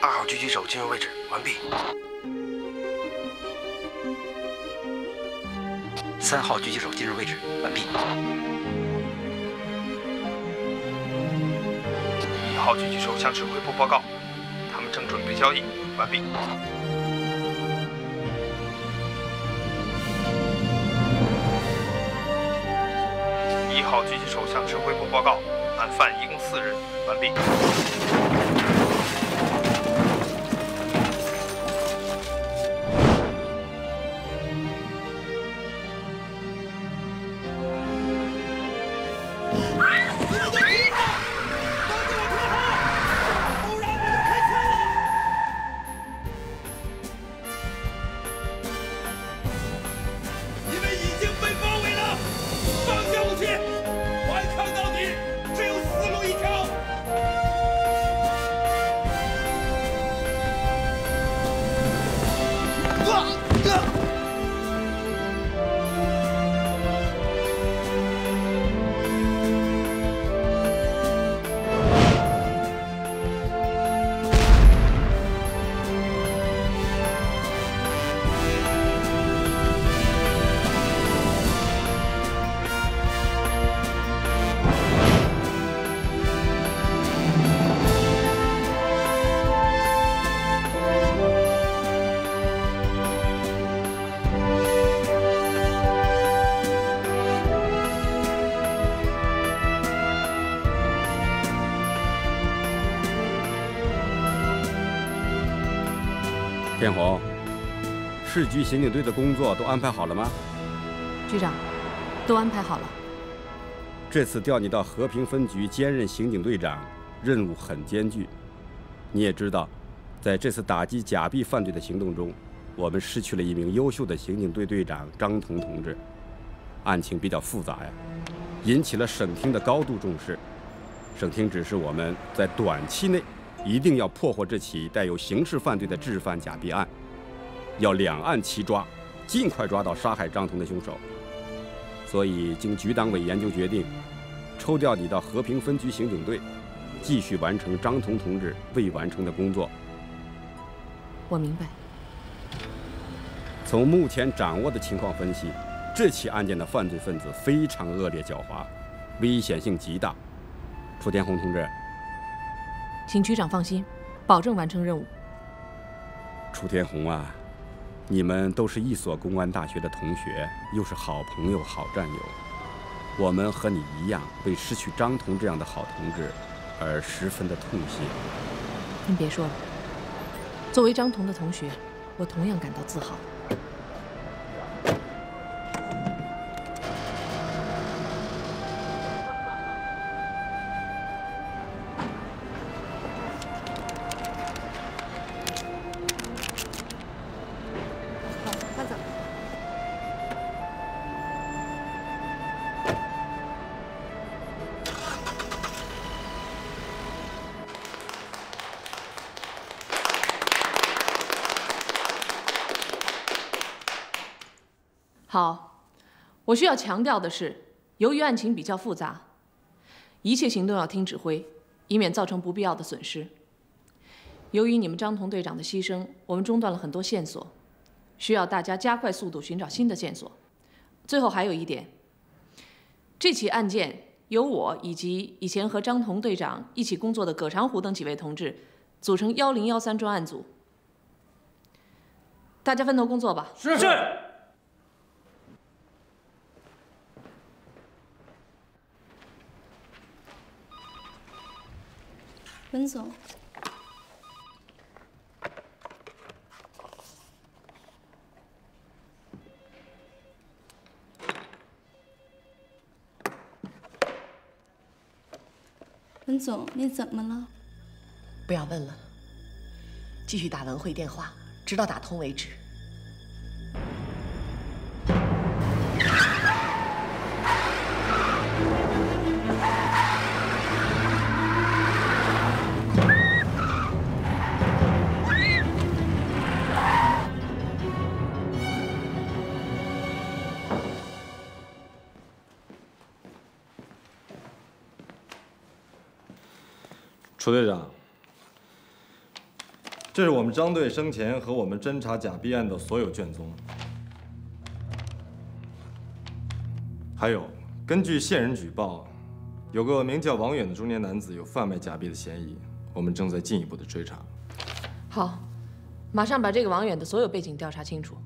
2号狙击手进入位置，完毕。3号狙击手进入位置，完毕。 1号狙击手向指挥部报告，他们正准备交易，完毕。1号狙击手向指挥部报告，案犯一共4人，完毕。 天红，市局刑警队的工作都安排好了吗？ 局长，都安排好了。 这次调你到和平分局兼任刑警队长，任务很艰巨。你也知道，在这次打击假币犯罪的行动中，我们失去了一名优秀的刑警队队长张彤同志，案情比较复杂呀，引起了省厅的高度重视。省厅指示我们在短期内一定要破获这起带有刑事犯罪的制贩假币案，要2案齐抓，尽快抓到杀害张彤的凶手。所以，经局党委研究决定，抽调你到和平分局刑警队，继续完成张彤同志未完成的工作。 我明白。 从目前掌握的情况分析，这起案件的犯罪分子非常恶劣狡猾，危险性极大。楚天红同志， 请局长放心，保证完成任务。 楚天红啊，你们都是一所公安大学的同学，又是好朋友、好战友。我们和你一样，为失去张彤这样的好同志而十分的痛心。 您别说了，作为张彤的同学，我同样感到自豪。好，我需要强调的是，由于案情比较复杂，一切行动要听指挥，以免造成不必要的损失。由于你们张彤队长的牺牲，我们中断了很多线索，需要大家加快速度寻找新的线索。最后还有一点，这起案件由我以及以前和张彤队长一起工作的葛长虎等几位同志组成1013专案组，大家分头工作吧。 是。 文总，文总，你怎么了？ 不要问了，继续打文慧电话，直到打通为止。 楚队长， 这是我们张队生前和我们侦查假币案的所有卷宗。还有，根据线人举报，有个名叫王远的中年男子有贩卖假币的嫌疑，我们正在进一步的追查。 好，马上把这个王远的所有背景调查清楚。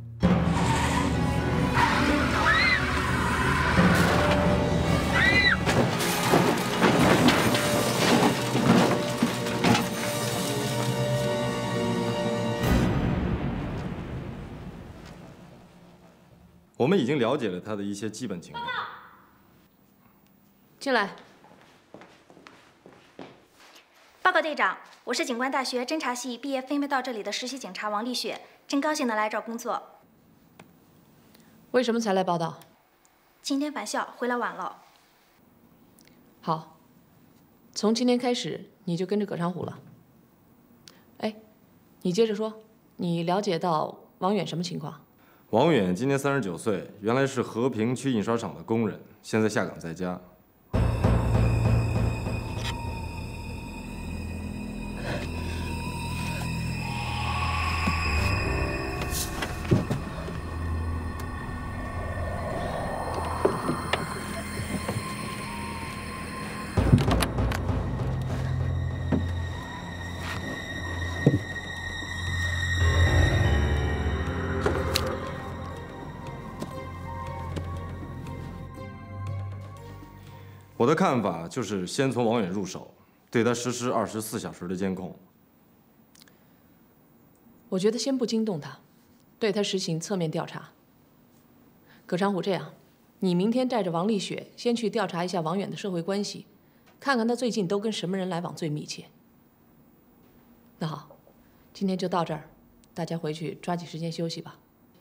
我们已经了解了他的一些基本情况。 进来。 报告队长，我是警官大学侦查系毕业分配到这里的实习警察王丽雪，真高兴能来这儿工作。 为什么才来报道？ 今天返校回来晚了。 好，从今天开始你就跟着葛长虎了。哎，你接着说，你了解到王远什么情况？ 王远今年39岁，原来是和平区印刷厂的工人，现在下岗在家。我的看法就是先从王远入手，对他实施24小时的监控。 我觉得先不惊动他，对他实行侧面调查。葛长虎，这样，你明天带着王丽雪先去调查一下王远的社会关系，看看他最近都跟什么人来往最密切。那好，今天就到这儿，大家回去抓紧时间休息吧。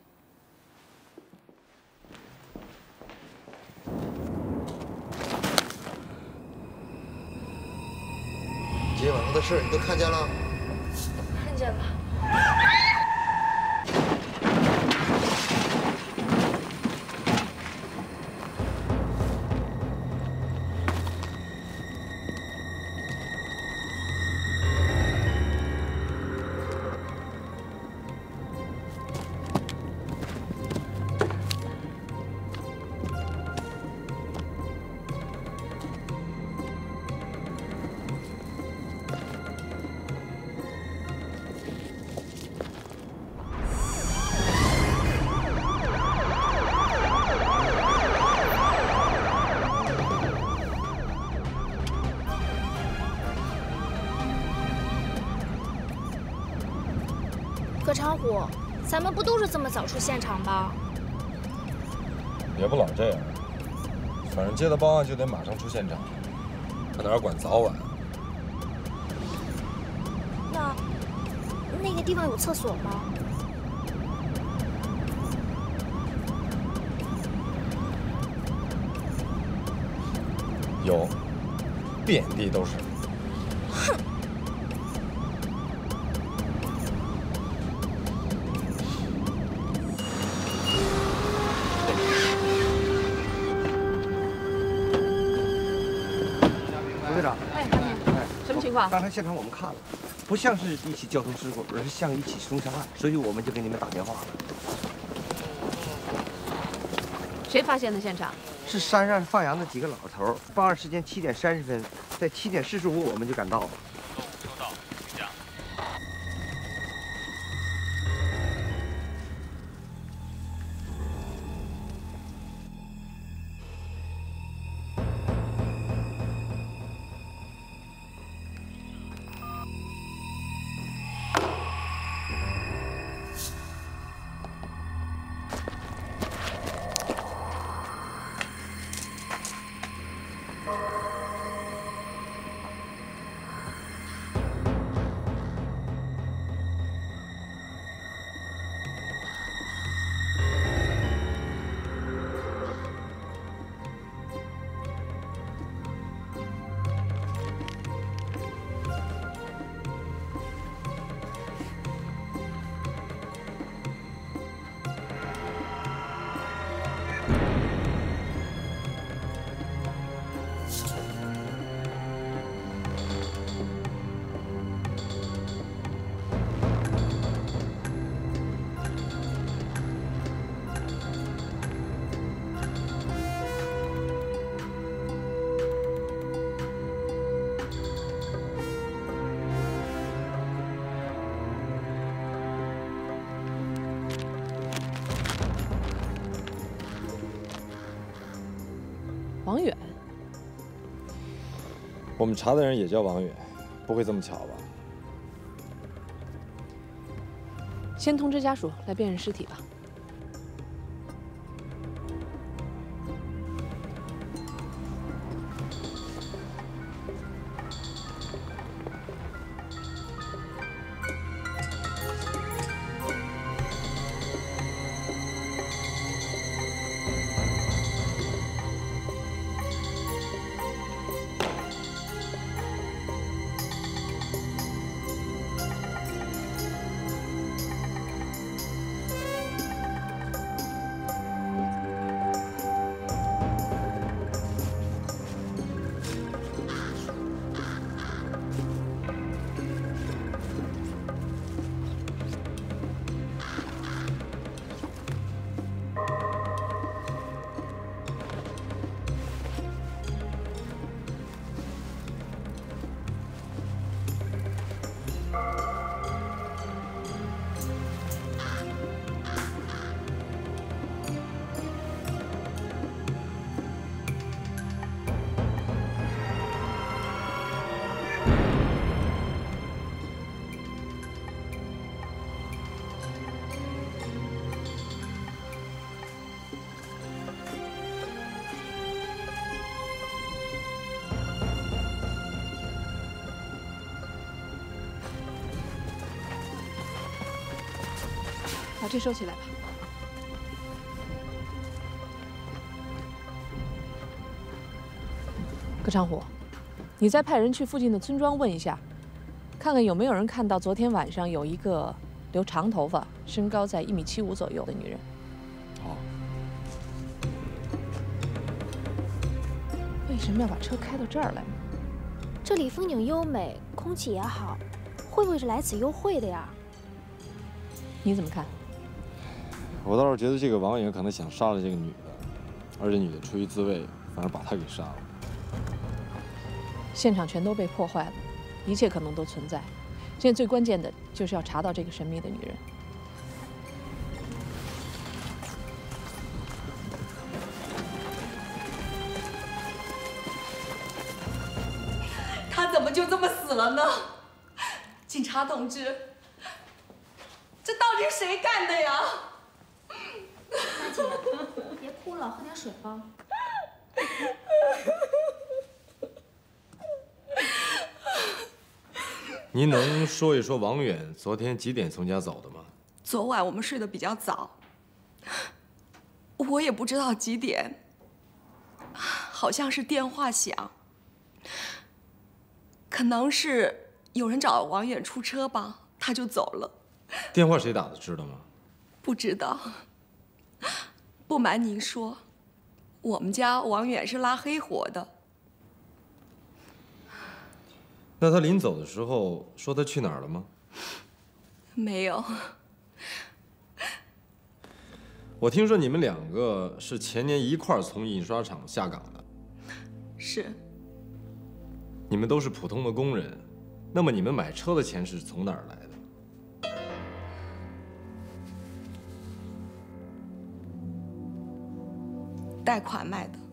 今天晚上的事你都看见了？ 看见了。 葛长虎，咱们不都是这么早出现场吗？ 也不老这样，反正接到报案就得马上出现场，他哪管早晚？ 那个地方有厕所吗？ 有，遍地都是。 哼！ 队长， 什么情况？ 刚才现场我们看了，不像是一起交通事故，而是像一起凶杀案，所以我们就给你们打电话了。 谁发现的现场？ 是山上放羊的几个老头，报案时间7点30分，在7点45我们就赶到了。 收到，请讲。 王远。 我们查的人也叫王远，不会这么巧吧？ 先通知家属来辨认尸体吧。把这收起来吧。葛长虎，你再派人去附近的村庄问一下，看看有没有人看到昨天晚上有一个留长头发、身高在1.75米左右的女人。 好。 为什么要把车开到这儿来呢？ 这里风景优美，空气也好，会不会是来此幽会的呀？ 你怎么看？ 我倒是觉得这个王远可能想杀了这个女的，而这女的出于自卫，反而把他给杀了。 现场全都被破坏了，一切可能都存在。现在最关键的就是要查到这个神秘的女人。 他怎么就这么死了呢？警察同志，这到底是谁干的呀？ 大姐，别哭了，喝点水吧。 您能说一说王远昨天几点从家走的吗？ 昨晚我们睡得比较早，我也不知道几点，好像是电话响，可能是有人找王远出车吧，他就走了。 电话谁打的，知道吗？ 不知道。不瞒您说，我们家王远是拉黑活的。 那他临走的时候说他去哪儿了吗？ 没有。 我听说你们两个是前年一块儿从印刷厂下岗的。 是。 你们都是普通的工人，那么你们买车的钱是从哪儿来的？ 贷款买的。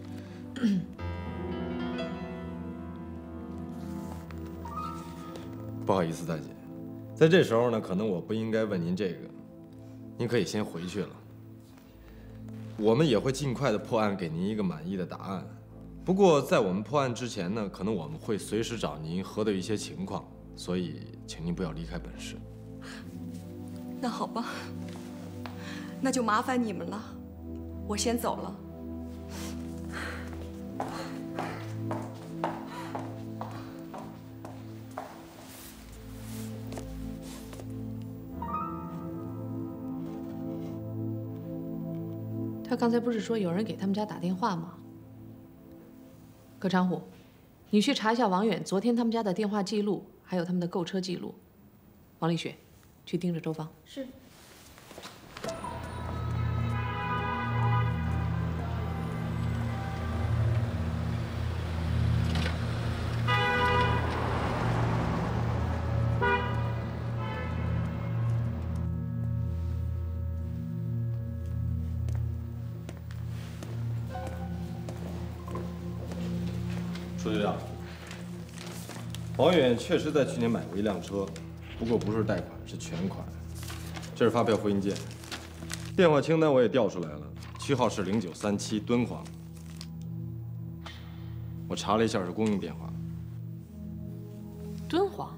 不好意思，大姐，在这时候呢，可能我不应该问您这个，您可以先回去了。我们也会尽快的破案，给您一个满意的答案。不过在我们破案之前呢，可能我们会随时找您核对一些情况，所以请您不要离开本市。 那好吧，那就麻烦你们了，我先走了。 他刚才不是说有人给他们家打电话吗？葛长虎，你去查一下王远昨天他们家的电话记录，还有他们的购车记录。王丽雪，去盯着周芳。 是。 朱局长，王远确实在去年买过一辆车，不过不是贷款，是全款。这是发票复印件，电话清单我也调出来了，区号是0937敦煌。我查了一下，是公用电话。 敦煌。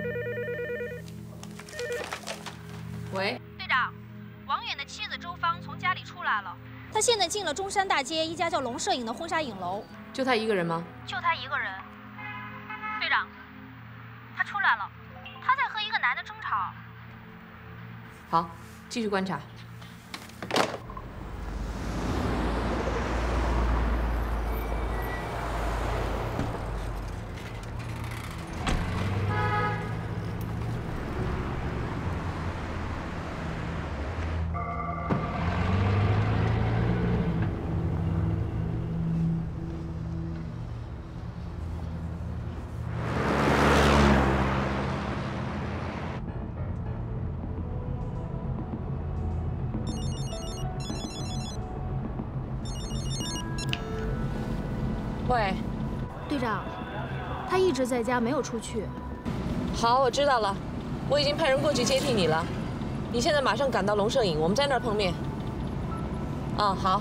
喂， 队长，王远的妻子周芳从家里出来了，她现在进了中山大街一家叫龙摄影的婚纱影楼。 就她一个人吗？ 就她一个人。队长，她出来了，她在和一个男的争吵。 好，继续观察。喂， 队长，他一直在家没有出去。 好，我知道了，我已经派人过去接替你了。你现在马上赶到龙摄影，我们在那儿碰面。啊，好。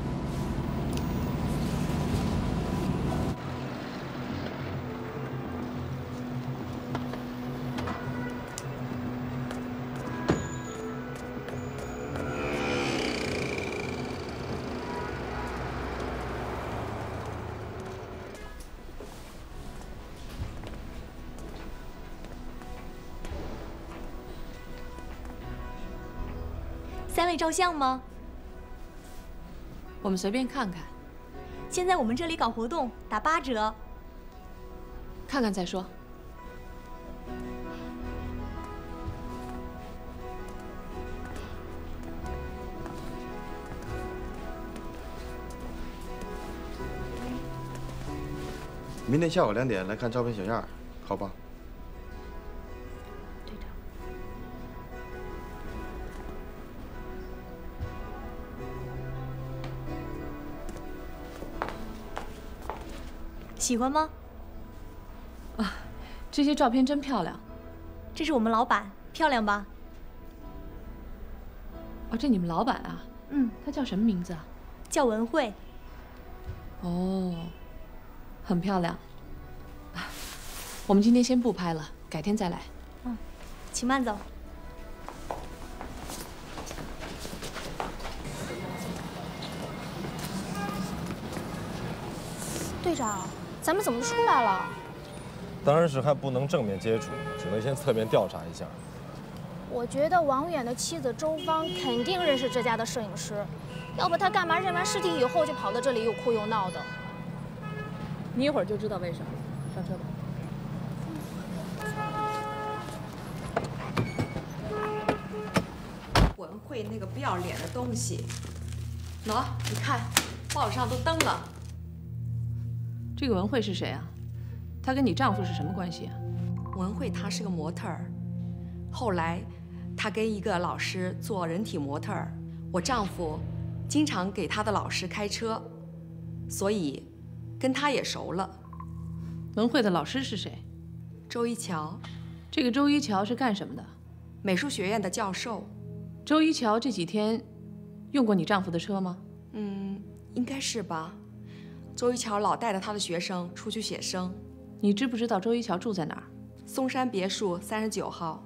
3位照相吗？ 我们随便看看。 现在我们这里搞活动，打8折。 看看再说。 明天下午2点来看照片小样，好吧？ 喜欢吗？ 啊，这些照片真漂亮。 这是我们老板，漂亮吧？ 哦，这你们老板啊？ 嗯。 他叫什么名字啊？ 叫文慧。 哦，很漂亮。我们今天先不拍了，改天再来。 嗯，请慢走。 队长。咱们怎么出来了？ 当然是还不能正面接触，只能先侧面调查一下。 我觉得王远的妻子周芳肯定认识这家的摄影师，要不他干嘛认完尸体以后就跑到这里又哭又闹的？ 你一会儿就知道为啥。上车吧。文慧那个不要脸的东西，喏，你看，报纸上都登了。 这个文慧是谁啊？她跟你丈夫是什么关系啊？ 文慧她是个模特儿，后来她跟一个老师做人体模特儿，我丈夫经常给她的老师开车，所以跟她也熟了。 文慧的老师是谁？ 周一桥。 这个周一桥是干什么的？ 美术学院的教授。 周一桥这几天用过你丈夫的车吗？ 嗯，应该是吧。周一桥老带着他的学生出去写生。 你知不知道周一桥住在哪儿？ 松山别墅39号。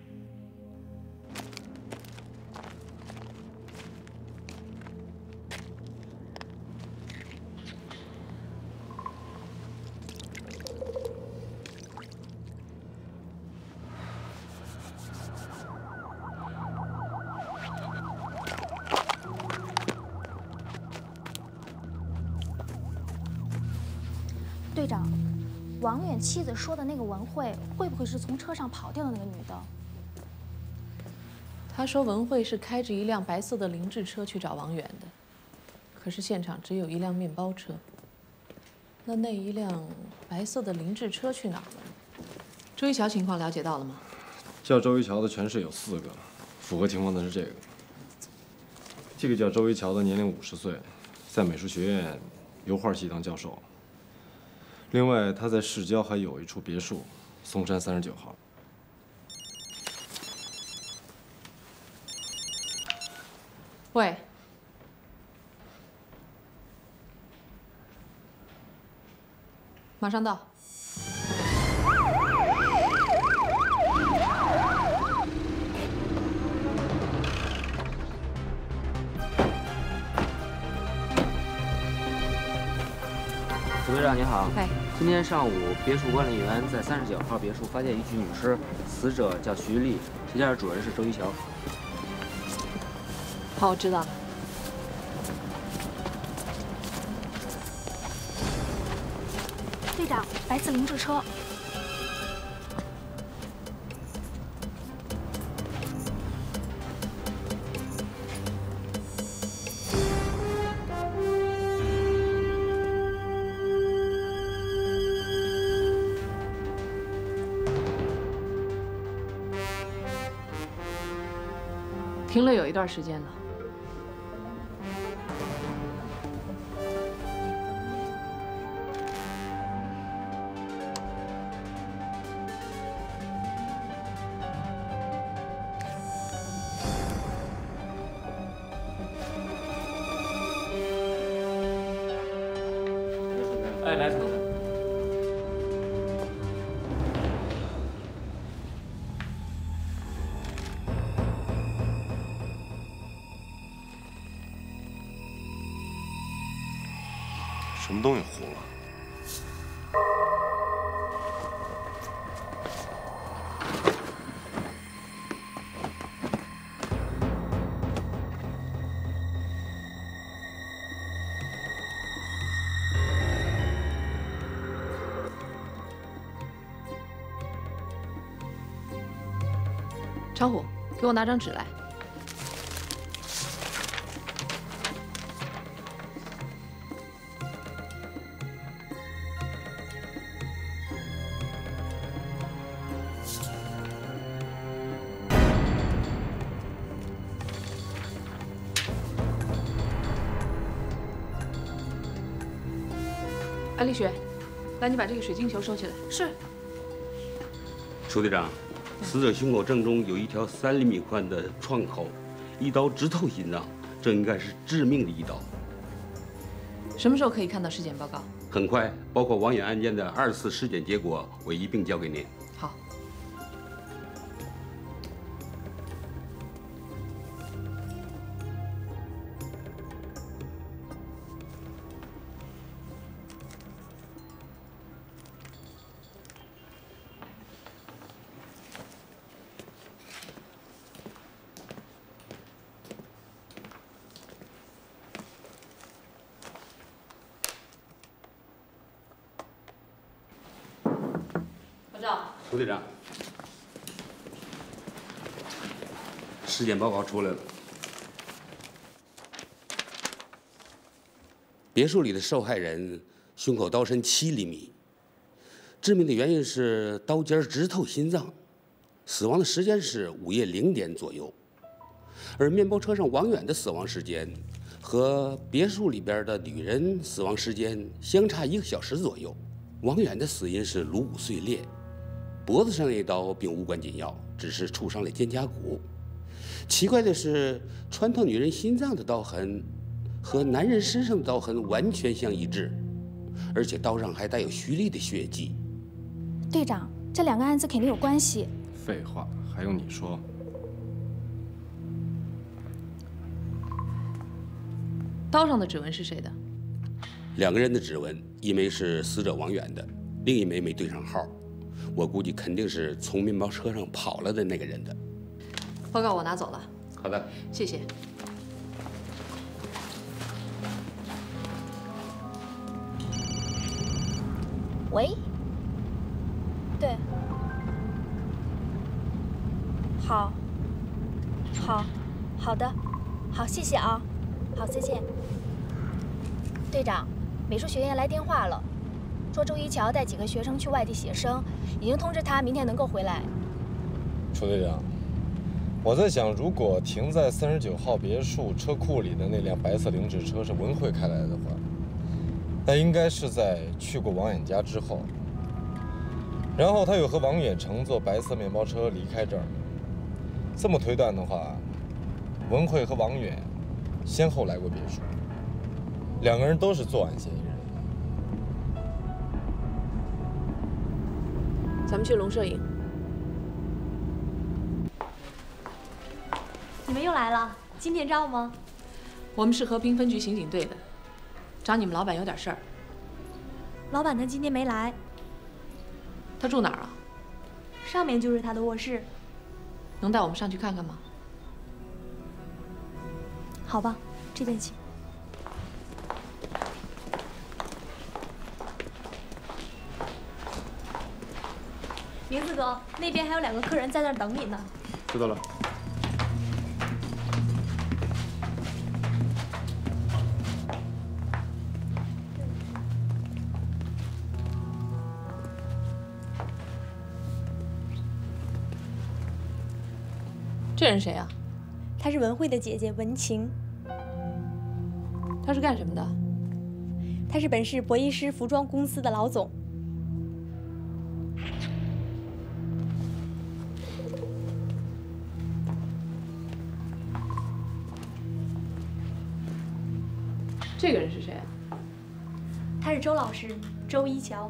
队长，王远妻子说的那个文慧，会不会是从车上跑掉的那个女的？ 他说文慧是开着一辆白色的凌志车去找王远的，可是现场只有一辆面包车。那一辆白色的凌志车去哪儿了？周一桥情况了解到了吗？ 叫周一桥的全市有4个，符合情况的是这个。这个叫周一桥的年龄50岁，在美术学院油画系当教授。 另外，他在市郊还有一处别墅，松山39号。 喂，马上到。 副队长你好， 哎， 今天上午别墅管理员在39号别墅发现一具女尸，死者叫徐丽，这家的主人是周一桥。 好，我知道了。 队长，白色凌志车。 停了有一段时间了。 哎，来，等等。 什么东西糊了？ 常虎，给我拿张纸来。安丽雪，来，你把这个水晶球收起来。 是。 楚队长，死者胸口正中有一条3厘米宽的创口，一刀直透心脏，这应该是致命的一刀。 什么时候可以看到尸检报告？ 很快，包括王远案件的2次尸检结果，我一并交给您。 好。 楚队长，尸检报告出来了。别墅里的受害人胸口刀深7厘米，致命的原因是刀尖直透心脏，死亡的时间是午夜0点左右。而面包车上王远的死亡时间和别墅里边的女人死亡时间相差1个小时左右。王远的死因是颅骨碎裂。脖子上那一刀并无关紧要，只是触伤了肩胛骨。奇怪的是，穿透女人心脏的刀痕和男人身上的刀痕完全相一致，而且刀上还带有徐丽的血迹。 队长，这2个案子肯定有关系。 废话，还用你说？ 刀上的指纹是谁的 ？2个人的指纹，一枚是死者王远的，另一枚没对上号。我估计肯定是从面包车上跑了的那个人的。 报告我拿走了。 好的， 谢谢。 喂。对。好。好的，好，谢谢啊。好，再见。队长，美术学院来电话了。说周一桥带几个学生去外地写生，已经通知他明天能够回来。 楚队长，我在想，如果停在39号别墅车库里的那辆白色凌志车是文慧开来的话， 那应该是在去过王远家之后，然后他又和王远乘坐白色面包车离开这儿。这么推断的话，文慧和王远先后来过别墅，两个人都是作案嫌疑人。 咱们去龙摄影。 你们又来了，今天招吗？ 我们是和平分局刑警队的，找你们老板有点事儿。 老板他今天没来。 他住哪儿啊？ 上面就是他的卧室。 能带我们上去看看吗？ 好吧，这边请。明子哥，那边还有2个客人在那儿等你呢。 知道了。 这人谁啊？ 她是文慧的姐姐文晴。 她是干什么的？ 她是本市博医师服装公司的老总。 这个人是谁啊？ 他是周老师，周一桥。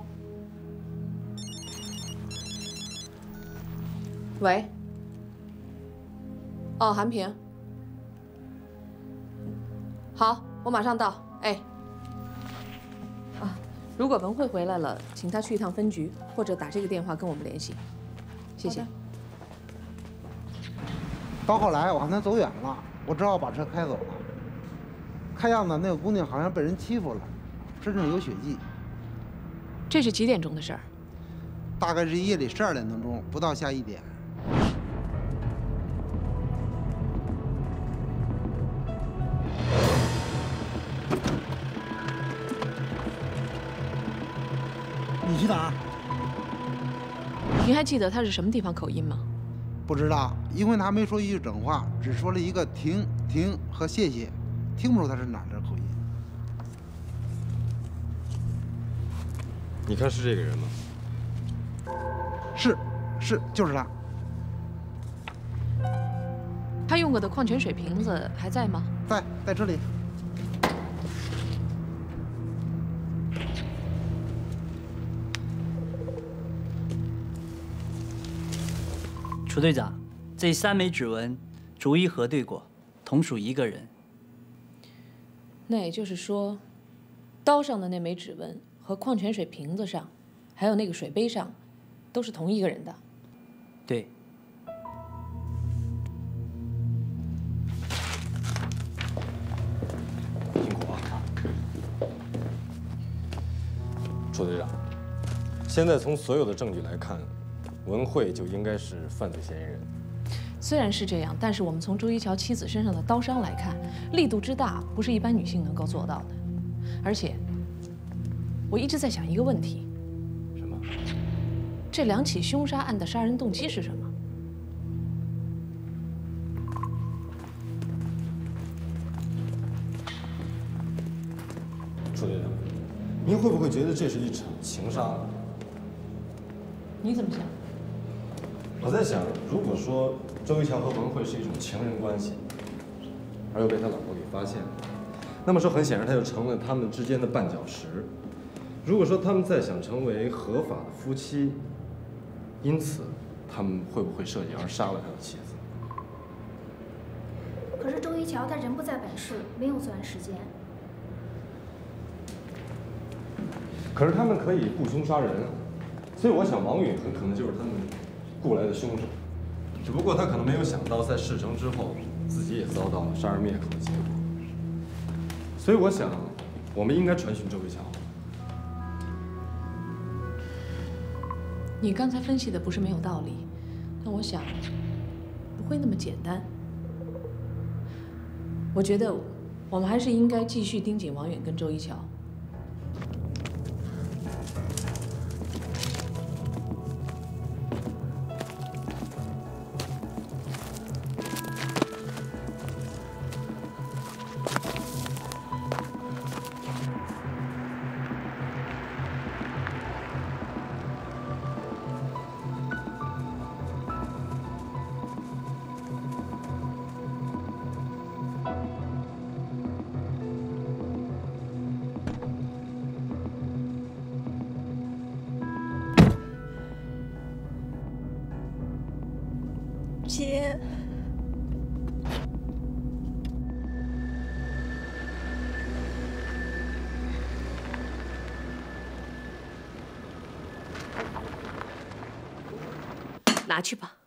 喂。哦，韩平。好，我马上到。哎。啊，如果文慧回来了，请她去一趟分局，或者打这个电话跟我们联系。谢谢。 到后来我看他走远了，我只好把车开走了。看样子那个姑娘好像被人欺负了，身上有血迹。 这是几点钟的事儿？ 大概是夜里12点多钟，不到下1点。你去哪儿？ 您还记得他是什么地方口音吗？ 不知道，因为他没说一句整话，只说了一个停、停和谢谢，听不出他是哪儿的口音。 你看是这个人吗？是，就是他。 他用过的矿泉水瓶子还在吗？ 在这里。 楚队长，这3枚指纹逐一核对过，同属一个人。 那也就是说，刀上的那枚指纹和矿泉水瓶子上，还有那个水杯上，都是同一个人的。 对。 辛苦啊，楚队长。现在从所有的证据来看，文慧就应该是犯罪嫌疑人。 虽然是这样，但是我们从周一桥妻子身上的刀伤来看，力度之大不是一般女性能够做到的。而且，我一直在想一个问题： 什么？ 这2起凶杀案的杀人动机是什么？ 楚队长，您会不会觉得这是一场情杀案？ 你怎么想？ 我在想，如果说周一桥和文慧是一种情人关系，而又被他老婆给发现了，那么说很显然他就成了他们之间的绊脚石。如果说他们再想成为合法的夫妻，因此他们会不会设计而杀了他的妻子？ 可是周一桥他人不在本市，没有作案时间。 可是他们可以雇凶杀人，所以我想王允很可能就是他们雇来的凶手，只不过他可能没有想到，在事成之后，自己也遭到了杀人灭口的结果。所以我想，我们应该传讯周一桥。 你刚才分析的不是没有道理，但我想不会那么简单。我觉得我们还是应该继续盯紧王远跟周一桥。 姐。 拿去吧。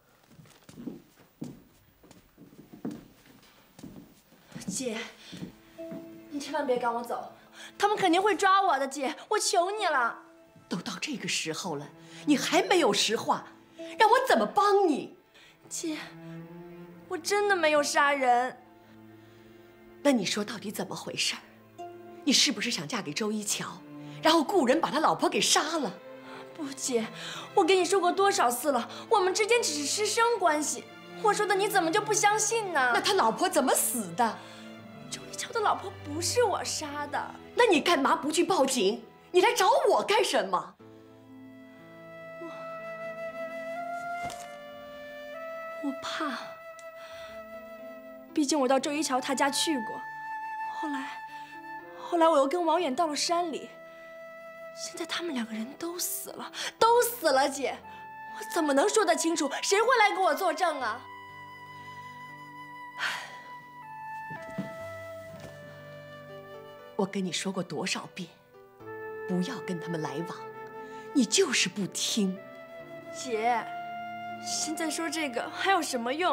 姐，你千万别赶我走，他们肯定会抓我的。姐，我求你了。 都到这个时候了，你还没有实话，让我怎么帮你？ 姐，我真的没有杀人。 那你说到底怎么回事？你是不是想嫁给周一桥，然后雇人把他老婆给杀了？ 不，姐，我跟你说过多少次了，我们之间只是师生关系。我说的你怎么就不相信呢？ 那他老婆怎么死的？ 周一桥的老婆不是我杀的。 那你干嘛不去报警？你来找我干什么？ 我怕，毕竟我到周一桥他家去过，后来我又跟王远到了山里，现在他们2个人都死了，都死了。姐，我怎么能说得清楚？谁会来给我作证啊？ 我跟你说过多少遍，不要跟他们来往，你就是不听。 姐，现在说这个还有什么用？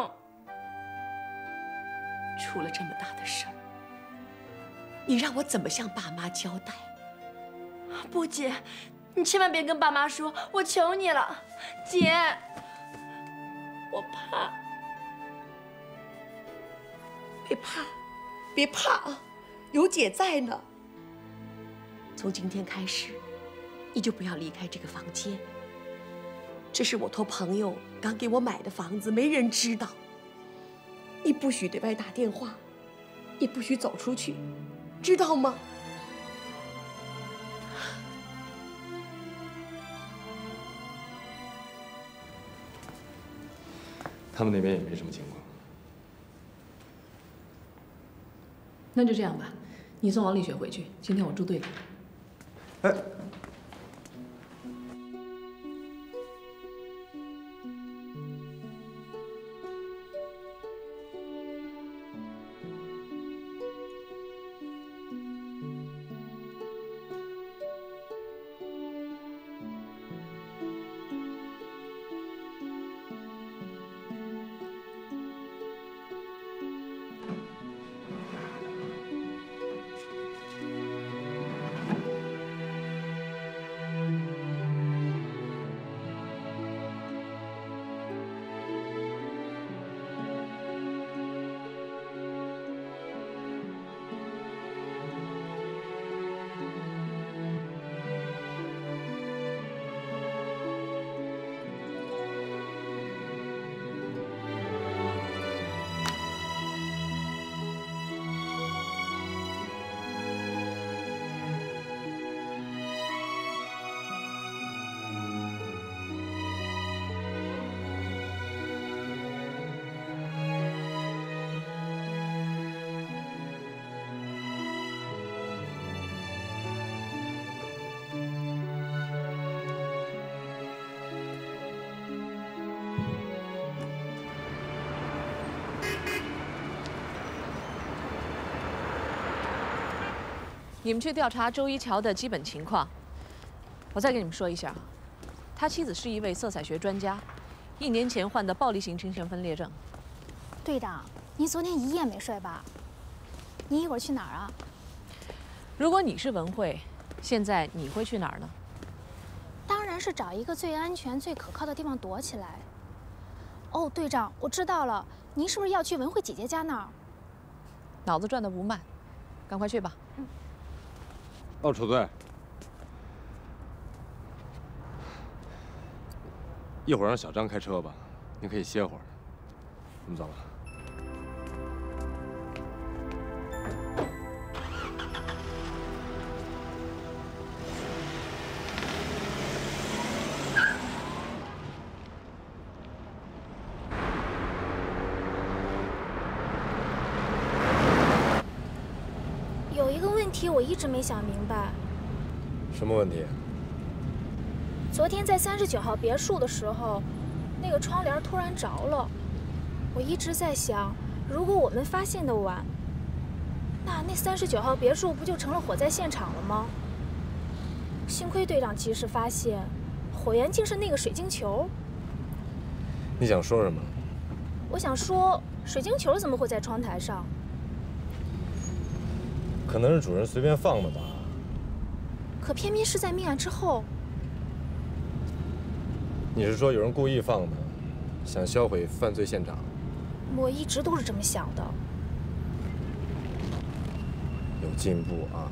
出了这么大的事儿，你让我怎么向爸妈交代？ 不，姐，你千万别跟爸妈说，我求你了，姐，我怕。 别怕，别怕啊，有姐在呢。从今天开始，你就不要离开这个房间。这是我托朋友刚给我买的房子，没人知道。你不许对外打电话，也不许走出去，知道吗？ 他们那边也没什么情况。 那就这样吧，你送王丽雪回去，今天我住队里。 哎。 你们去调查周一桥的基本情况。我再给你们说一下，他妻子是一位色彩学专家，1年前患的暴力型精神分裂症。 队长，您昨天一夜没睡吧？你一会儿去哪儿啊？ 如果你是文慧，现在你会去哪儿呢？ 当然是找一个最安全、最可靠的地方躲起来。哦，队长，我知道了，您是不是要去文慧姐姐家那儿？ 脑子转得不慢，赶快去吧。 哦，楚队，一会儿让小张开车吧，你可以歇会儿。我们走了。 有一个问题我一直没想明白。 什么问题？ 昨天在39号别墅的时候，那个窗帘突然着了， 我一直在想，如果我们发现的晚，那39号别墅不就成了火灾现场了吗？幸亏队长及时发现，火源竟是那个水晶球。 你想说什么？ 我想说，水晶球怎么会在窗台上？ 可能是主人随便放的吧。 可偏偏是在命案之后。 你是说有人故意放的，想销毁犯罪现场？ 我一直都是这么想的。 有进步啊！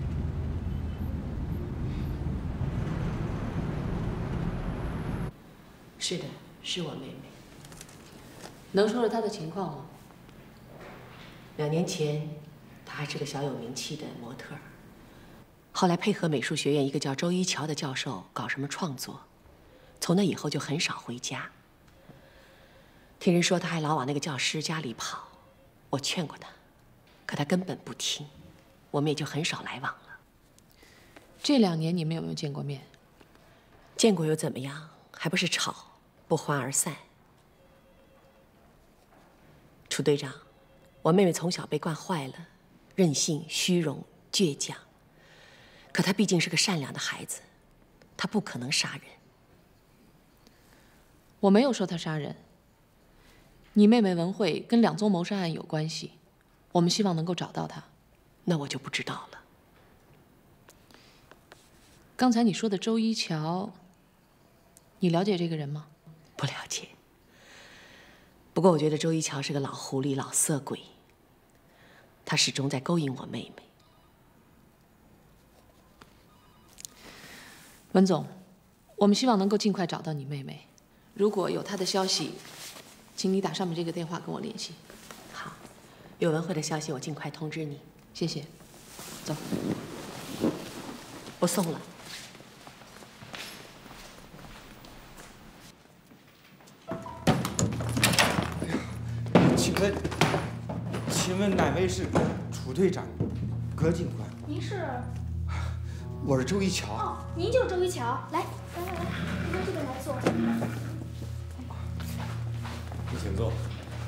是的，是我妹妹。能说说她的情况吗？2年前，她还是个小有名气的模特儿，后来配合美术学院一个叫周一桥的教授搞什么创作，从那以后就很少回家。听人说她还老往那个教师家里跑，我劝过她，可她根本不听，我们也就很少来往了。这2年你们有没有见过面？见过又怎么样？还不是吵，不欢而散。楚队长，我妹妹从小被惯坏了，任性、虚荣、倔强。可她毕竟是个善良的孩子，她不可能杀人。我没有说她杀人。你妹妹文慧跟2宗谋杀案有关系，我们希望能够找到她。那我就不知道了。刚才你说的周一桥，你了解这个人吗？不了解。不过我觉得周一桥是个老狐狸、老色鬼，他始终在勾引我妹妹。文总，我们希望能够尽快找到你妹妹。如果有她的消息，请你打上面这个电话跟我联系。好，有文慧的消息我尽快通知你。谢谢。走，不送了。 请问哪位是楚队长？葛警官。 您是？ 我是周一桥。 哦，您就是周一桥。来，您到这边来坐。 你请坐。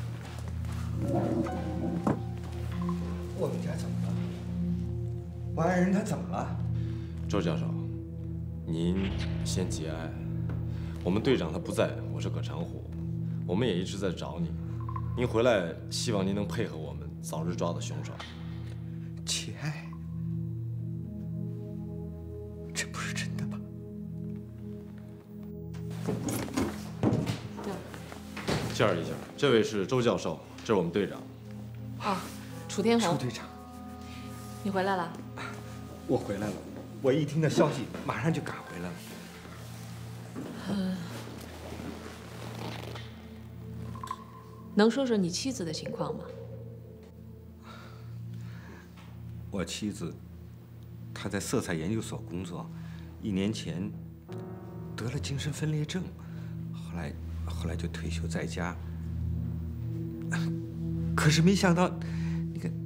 我们家怎么了？我爱人她怎么了？ 周教授，您先节哀。我们队长他不在，我是葛长虎，我们也一直在找你。您回来，希望您能配合我们，早日抓到凶手。 节哀？这不是真的吧？ 介绍一下，这位是周教授，这是我们队长。 哦，楚天红。 楚队长， 你回来了？ 我回来了。我一听到消息，马上就赶回来了。 能说说你妻子的情况吗？ 我妻子，她在色彩研究所工作，1年前得了精神分裂症，后来就退休在家。可是没想到，你看，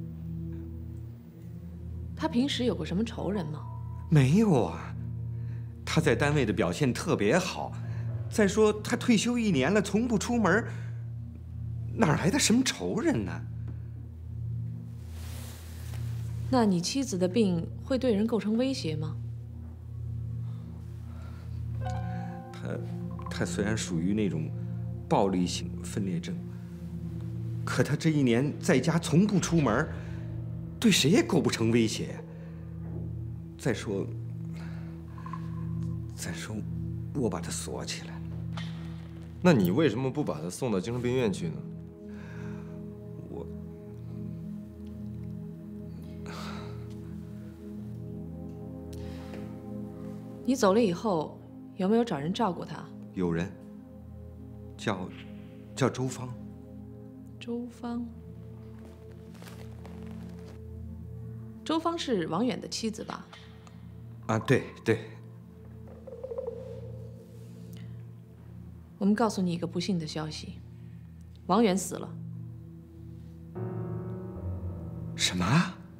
她平时有过什么仇人吗？ 没有啊，她在单位的表现特别好。再说她退休1年了，从不出门。哪来的什么仇人呢？ 那你妻子的病会对人构成威胁吗？ 她虽然属于那种暴力性分裂症，可她这1年在家从不出门，对谁也构不成威胁。再说，我把她锁起来了。 那你为什么不把她送到精神病院去呢？ 你走了以后，有没有找人照顾她？ 有人，叫周芳。 周芳。周芳是王远的妻子吧？ 啊，对对。 我们告诉你一个不幸的消息，王远死了。 什么？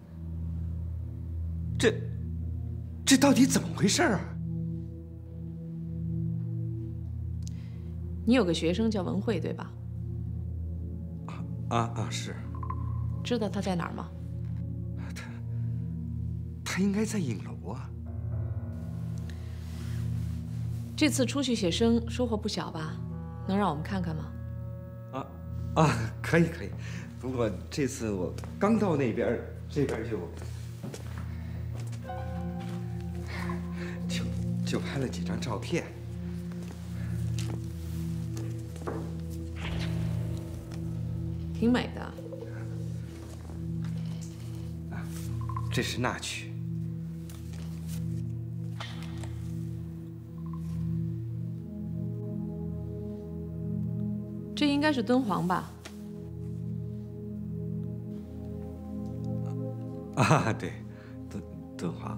这到底怎么回事啊？ 你有个学生叫文慧，对吧？ 是。 知道他在哪儿吗？ 他应该在影楼啊。 这次出去写生收获不小吧？能让我们看看吗？ 可以。不过这次我刚到那边，这边就拍了几张照片。 挺美的。 这是那曲。 这应该是敦煌吧？ 对，敦煌。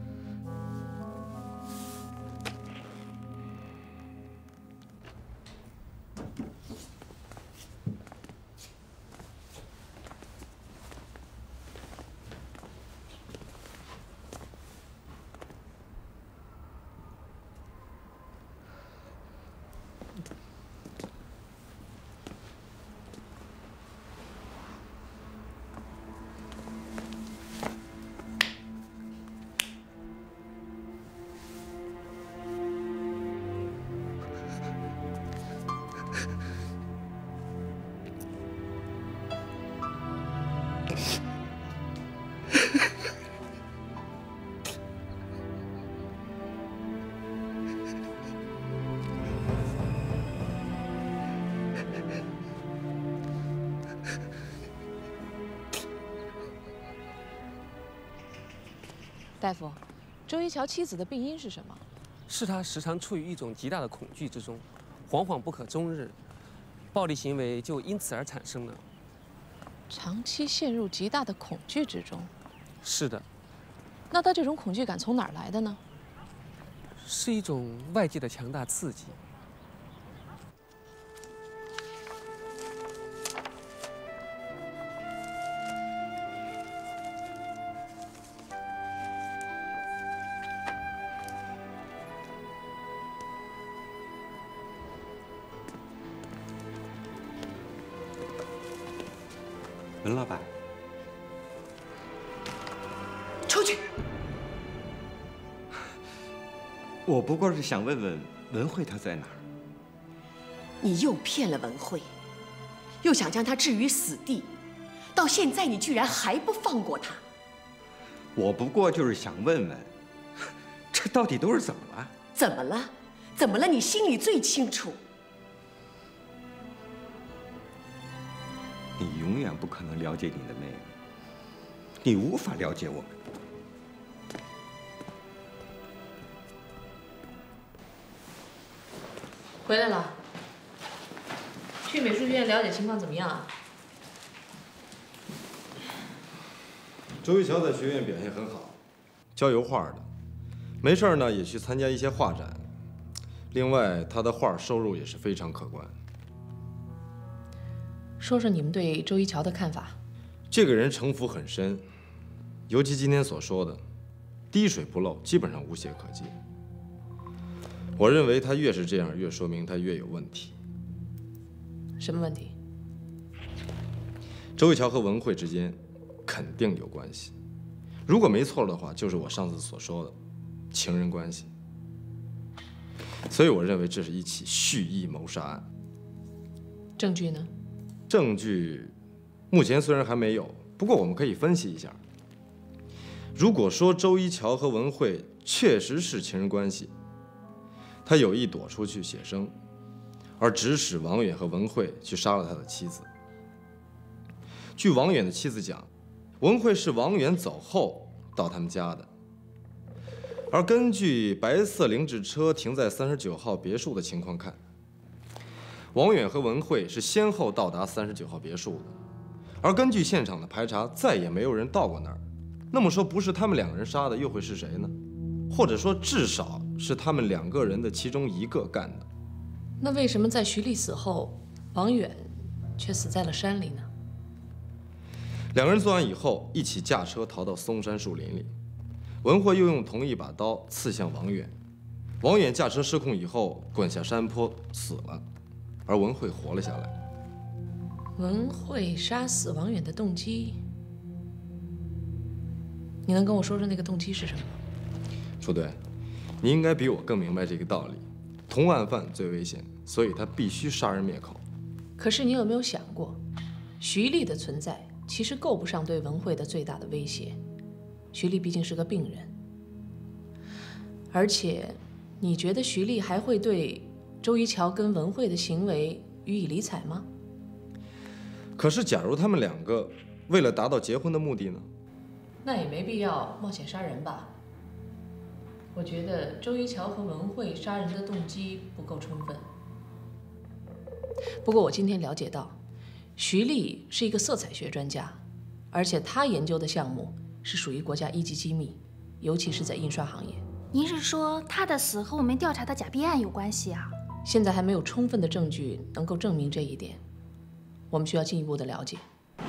大夫，周一桥妻子的病因是什么？ 是他时常处于一种极大的恐惧之中，惶惶不可终日，暴力行为就因此而产生了。 长期陷入极大的恐惧之中。 是的。 那他这种恐惧感从哪儿来的呢？ 是一种外界的强大刺激。 文老板， 出去！ 我不过是想问问文慧她在哪儿。 你又骗了文慧，又想将她置于死地，到现在你居然还不放过她。 我不过就是想问问，这到底都是怎么了？ 怎么了？怎么了？你心里最清楚。 你永远不可能了解你的妹妹，你无法了解我们。 回来了。去美术学院了解情况怎么样啊？ 周一桥在学院表现很好，教油画的，没事呢也去参加一些画展。另外，他的画收入也是非常可观。 说说你们对周一桥的看法。 这个人城府很深，尤其今天所说的，滴水不漏，基本上无懈可击。我认为他越是这样，越说明他越有问题。 什么问题？ 周一桥和文慧之间肯定有关系，如果没错的话，就是我上次所说的情人关系。所以我认为这是一起蓄意谋杀案。 证据呢？ 证据目前虽然还没有，不过我们可以分析一下。如果说周一桥和文慧确实是情人关系，他有意躲出去写生，而指使王远和文慧去杀了他的妻子。据王远的妻子讲，文慧是王远走后到他们家的，而根据白色凌志车停在39号别墅的情况看，王远和文慧是先后到达39号别墅的，而根据现场的排查，再也没有人到过那儿。那么说，不是他们两个人杀的，又会是谁呢？或者说，至少是他们两个人的其中一个干的。 那为什么在徐丽死后，王远却死在了山里呢？ 两个人作案以后，一起驾车逃到松山树林里，文慧又用同一把刀刺向王远，王远驾车失控以后滚下山坡死了，而文慧活了下来。 文慧杀死王远的动机，你能跟我说说那个动机是什么吗？ 楚队，你应该比我更明白这个道理。同案犯最危险，所以他必须杀人灭口。 可是你有没有想过，徐丽的存在其实够不上对文慧的最大的威胁。徐丽毕竟是个病人，而且，你觉得徐丽还会对周一桥跟文慧的行为予以理睬吗？ 可是，假如他们两个为了达到结婚的目的呢？ 那也没必要冒险杀人吧。我觉得周一桥和文慧杀人的动机不够充分。不过我今天了解到，徐丽是一个色彩学专家，而且她研究的项目是属于国家一级机密，尤其是在印刷行业。 您是说她的死和我们调查的假币案有关系啊？ 现在还没有充分的证据能够证明这一点，我们需要进一步的了解。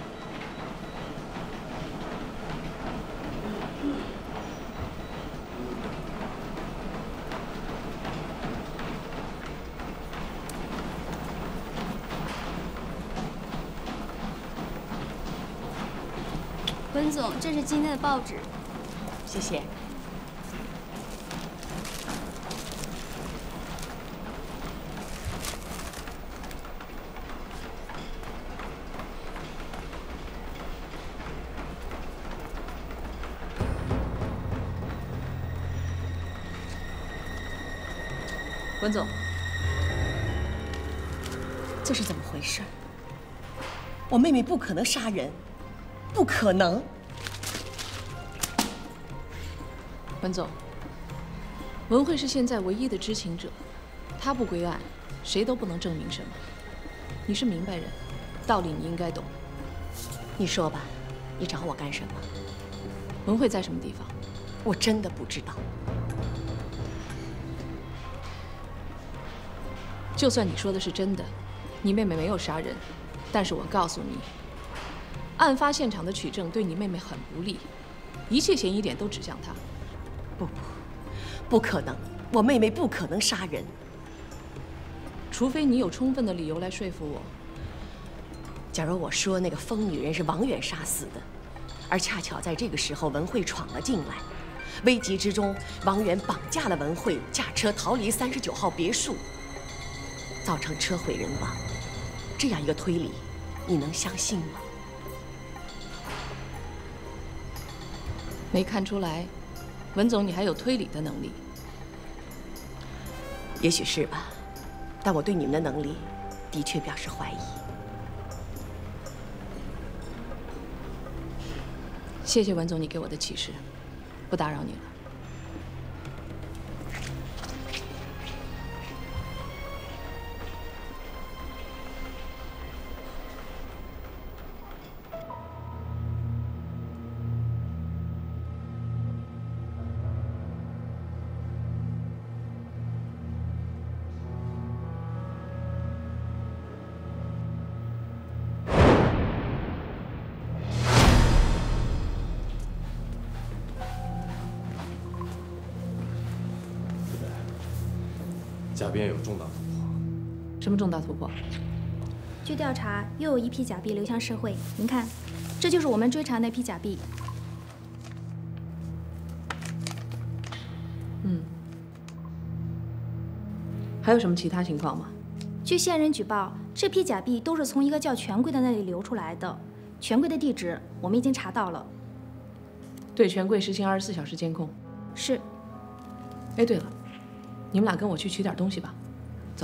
文总，这是今天的报纸。 谢谢。 文总， 这是怎么回事？我妹妹不可能杀人，不可能。 文总，文慧是现在唯一的知情者，她不归案，谁都不能证明什么。你是明白人，道理你应该懂。 你说吧，你找我干什么？ 文慧在什么地方？ 我真的不知道。 就算你说的是真的，你妹妹没有杀人，但是我告诉你，案发现场的取证对你妹妹很不利，一切嫌疑点都指向她。 不可能，我妹妹不可能杀人。 除非你有充分的理由来说服我。 假如我说那个疯女人是王远杀死的，而恰巧在这个时候文慧闯了进来，危急之中，王远绑架了文慧，驾车逃离39号别墅，造成车毁人亡，这样一个推理，你能相信吗？ 没看出来，文总你还有推理的能力。 也许是吧，但我对你们的能力的确表示怀疑。 谢谢文总你给我的启示，不打扰你了。 假币有重大突破。 什么重大突破？ 据调查，又有一批假币流向社会。您看，这就是我们追查那批假币。 还有什么其他情况吗？ 据线人举报，这批假币都是从一个叫权贵的那里流出来的。权贵的地址我们已经查到了。 对权贵实行24小时监控。 是。 哎，对了，你们俩跟我去取点东西吧，走。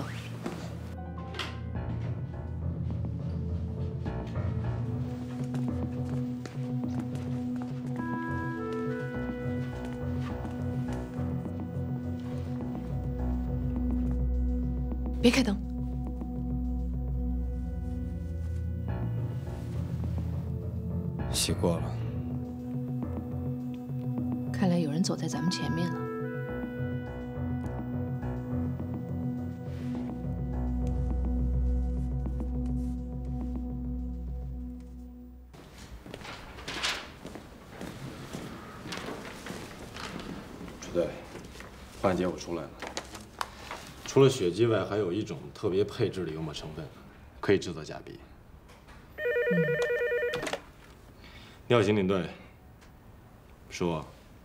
别开灯。 熄过了。 看来有人走在咱们前面了。 楚队，办案结果出来了。除了血迹外，还有一种特别配置的油墨成分，可以制作假币。 调刑警队。说。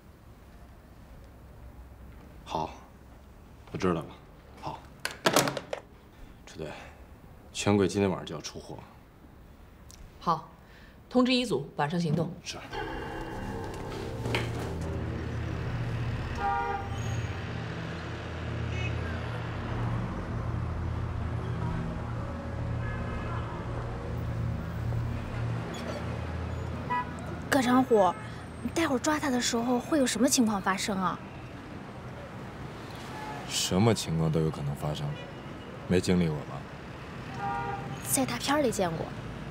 好，我知道了。好，支队，权贵今天晚上就要出货。 好，通知一组晚上行动。 是。 葛长虎，待会儿抓他的时候会有什么情况发生啊？ 什么情况都有可能发生，没经历过吧？ 在大片里见过。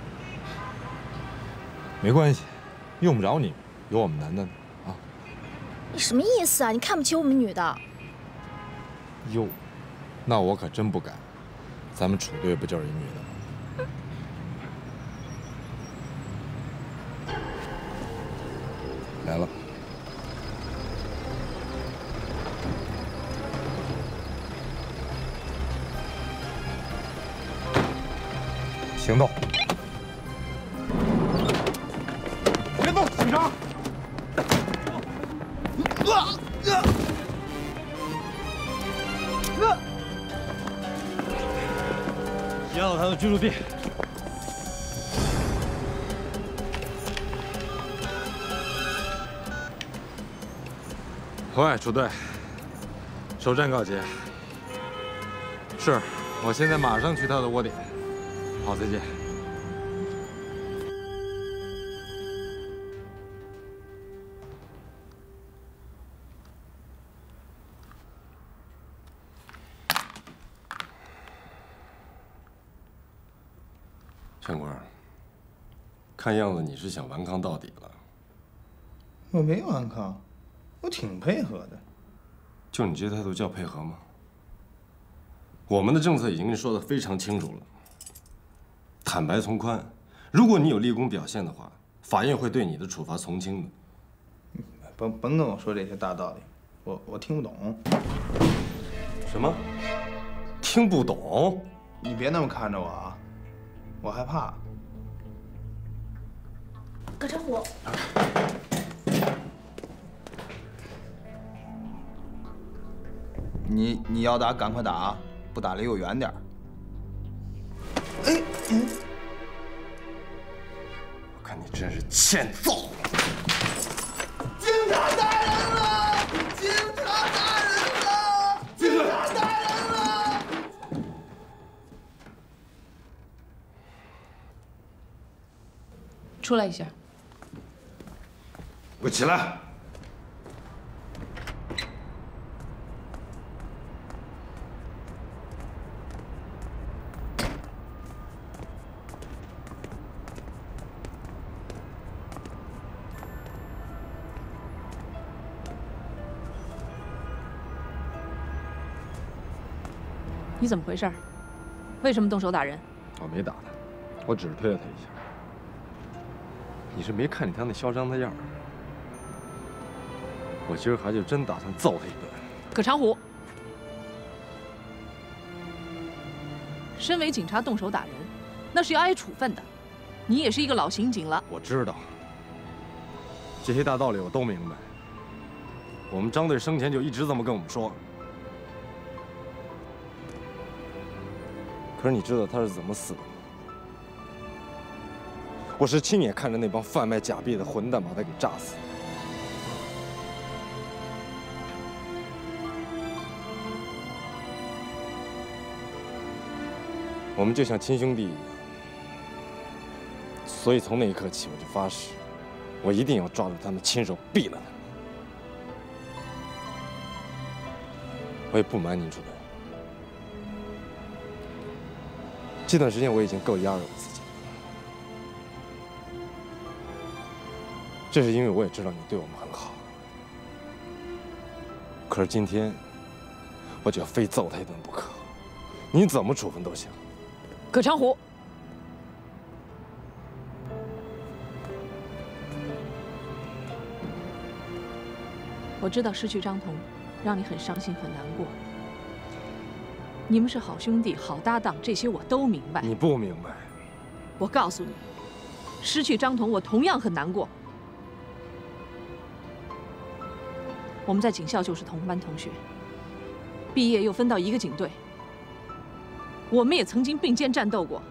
没关系，用不着你，有我们男的呢啊。 你什么意思啊？你看不起我们女的？ 哟，那我可真不敢。咱们楚队不就是一女的吗？来了。行动！别动，警察！押到他的居住地。喂，楚队，首战告捷。是，我现在马上去他的窝点。好，再见。全官，看样子你是想顽抗到底了。 我没顽抗，我挺配合的。 就你这态度叫配合吗？我们的政策已经跟你说的非常清楚了。坦白从宽，如果你有立功表现的话，法院会对你的处罚从轻的。 甭跟我说这些大道理，我听不懂。 什么？听不懂？ 你别那么看着我啊，我害怕。 葛长虎， 你要打赶快打，不打离我远点儿。哎， 我看你真是欠揍！ 警察大人了！警察大人了！警察大人了！ 出来一下。 给我起来！ 你怎么回事？为什么动手打人？ 我没打他，我只是推了他一下。你是没看见他那嚣张的样儿？我今儿还就真打算揍他一顿。 葛长虎，身为警察动手打人，那是要挨处分的。你也是一个老刑警了。 我知道，这些大道理我都明白。我们张队生前就一直这么跟我们说。可是你知道他是怎么死的吗？我是亲眼看着那帮贩卖假币的混蛋把他给炸死。我们就像亲兄弟一样，所以从那一刻起，我就发誓，我一定要抓住他们，亲手毙了他们。我也不瞒您楚队，这段时间我已经够压抑我自己了。这是因为我也知道你对我们很好，可是今天我就要非揍他一顿不可。你怎么处分都行。 葛长虎，我知道失去张彤，让你很伤心很难过。你们是好兄弟、好搭档，这些我都明白。 你不明白。 我告诉你，失去张彤，我同样很难过。 我们在警校就是同班同学，毕业又分到一个警队，我们也曾经并肩战斗过。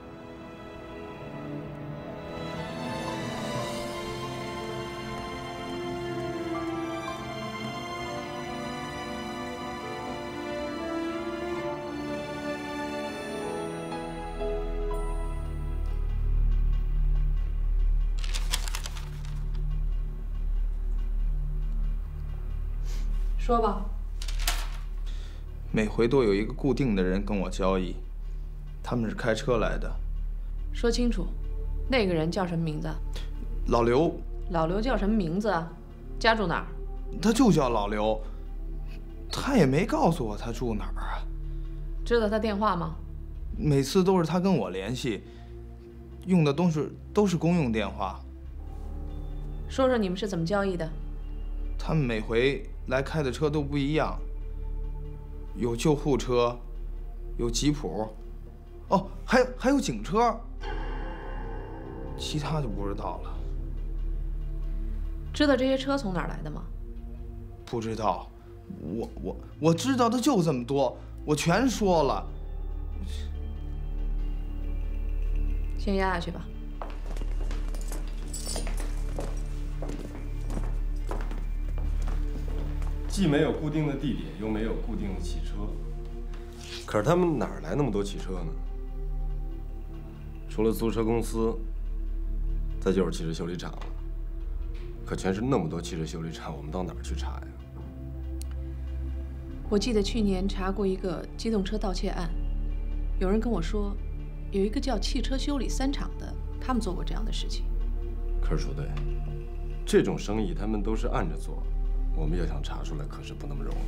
说吧。 每回都有一个固定的人跟我交易，他们是开车来的。 说清楚，那个人叫什么名字？ 老刘。 老刘叫什么名字啊？家住哪儿？ 他就叫老刘，他也没告诉我他住哪儿啊。 知道他电话吗？ 每次都是他跟我联系，用的都是公用电话。 说说你们是怎么交易的？ 他们每回来开的车都不一样，有救护车，有吉普，哦，还有警车，其他就不知道了。 知道这些车从哪儿来的吗？ 不知道，我知道的就这么多，我全说了。 先压下去吧。 既没有固定的地点，又没有固定的汽车，可是他们哪儿来那么多汽车呢？除了租车公司，再就是汽车修理厂了。可全是那么多汽车修理厂，我们到哪儿去查呀？ 我记得去年查过一个机动车盗窃案，有人跟我说，有一个叫汽车修理三厂的，他们做过这样的事情。 可是楚队，这种生意他们都是按着做。我们要想查出来，可是不那么容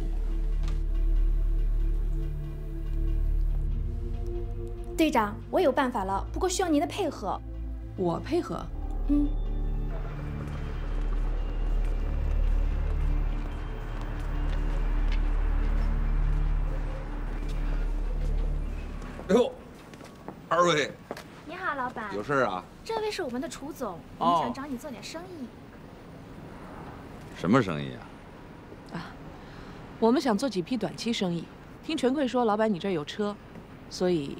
易。队长，我有办法了，不过需要您的配合。 我配合？ 嗯。 哎呦，二位。 你好，老板。 有事啊？ 这位是我们的楚总，我们想找你做点生意。 什么生意啊？ 我们想做几批短期生意，听权贵说老板你这儿有车，所以。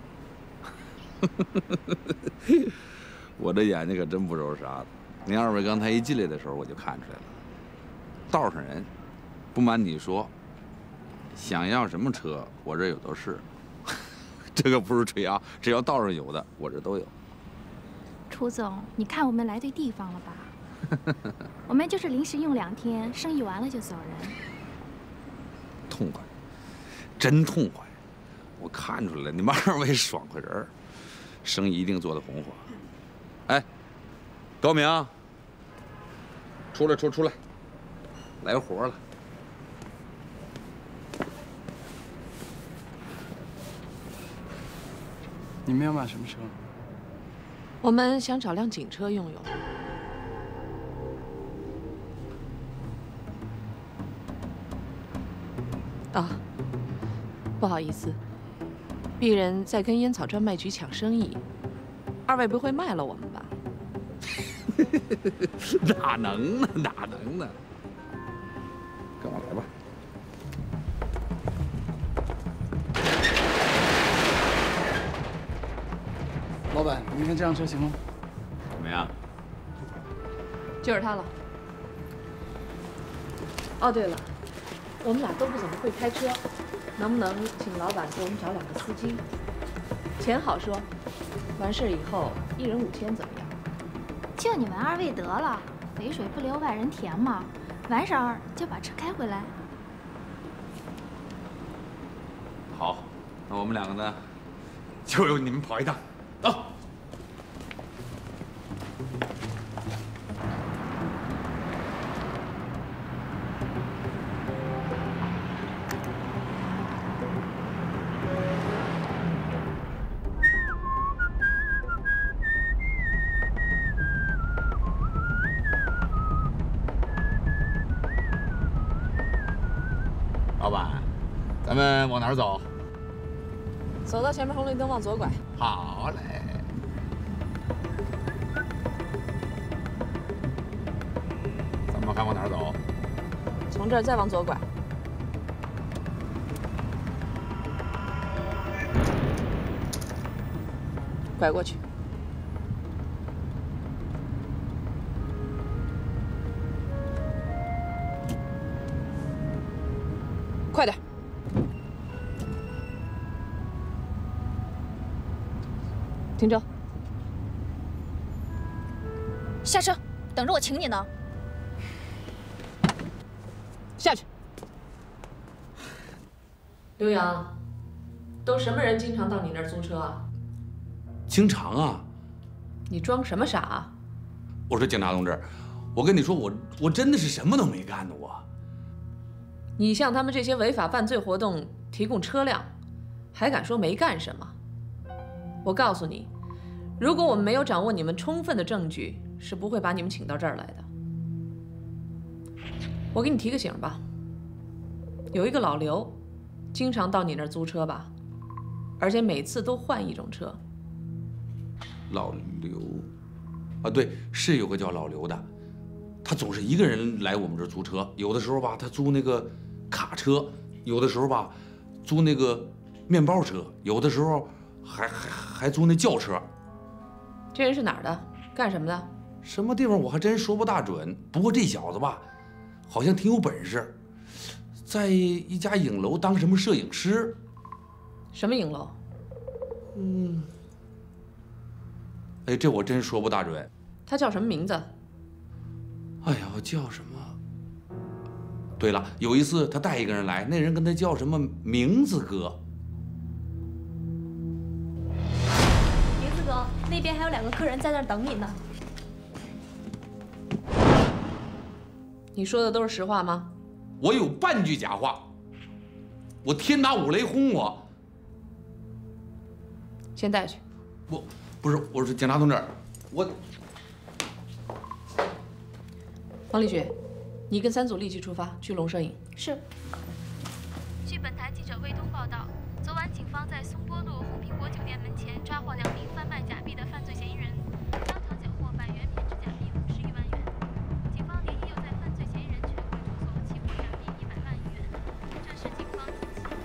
我这眼睛可真不揉沙子。您二位刚才一进来的时候我就看出来了，道上人，不瞒你说，想要什么车我这有的是。这个不是吹啊，只要道上有的，我这都有。 楚总，你看我们来对地方了吧？我们就是临时用2天，生意完了就走人。 痛快，真痛快！我看出来了，你们二位爽快人儿，生意一定做得红火。哎，高明，出来，出来，来活了。 你们要买什么车？ 我们想找辆警车用用。啊，不好意思，鄙人在跟烟草专卖局抢生意，二位不会卖了我们吧？ 哪能呢？哪能呢？跟我来吧。 老板，您看这辆车行吗？ 怎么样？ 就是它了。哦，对了，我们俩都不怎么会开车，能不能请老板给我们找2个司机？钱好说，完事以后1人5000怎么样？ 就你们2位得了，肥水不流外人田嘛。完事儿就把车开回来。 好，那我们2个呢，就由你们跑一趟。走。老板，咱们往哪儿走？ 走到前面红绿灯往左拐。 好嘞。咱们还往哪儿走？ 从从这儿再往左拐，拐过去。快点！停车！ 下车，等着我请你呢。 下去。刘洋，都什么人经常到你那儿租车啊？ 经常啊。 你装什么傻啊？ 我说警察同志，我跟你说，我真的是什么都没干的我。 你向他们这些违法犯罪活动提供车辆，还敢说没干什么？我告诉你，如果我们没有掌握你们充分的证据，是不会把你们请到这儿来的。我给你提个醒吧，有一个老刘，经常到你那儿租车吧，而且每次都换一种车。 老刘，啊对，是有个叫老刘的，他总是一个人来我们这儿租车，有的时候吧，他租那个卡车，有的时候吧，租那个面包车，有的时候还租那轿车。 这人是哪儿的？干什么的？ 什么地方我还真说不大准。不过这小子吧，好像挺有本事，在一家影楼当什么摄影师。 什么影楼？ 哎，这我真说不大准。 他叫什么名字？ 哎呀，叫什么？对了，有一次他带一个人来，那人跟他叫什么名字哥。 名字哥，那边还有2个客人在那儿等你呢。 你说的都是实话吗？ 我有半句假话。我天打五雷轰我。 先带去。 不是，我是警察同志，我。 王丽雪，你跟3组立即出发去龙摄影。 是。 据本台记者卫东报道，昨晚警方在松波路红苹果酒店门前抓获2名贩卖假币的犯罪嫌疑人，当场缴获100元棉质假币50余万元。警方连夜又在犯罪嫌疑人全国住所起获假币100万余元，这是警方近期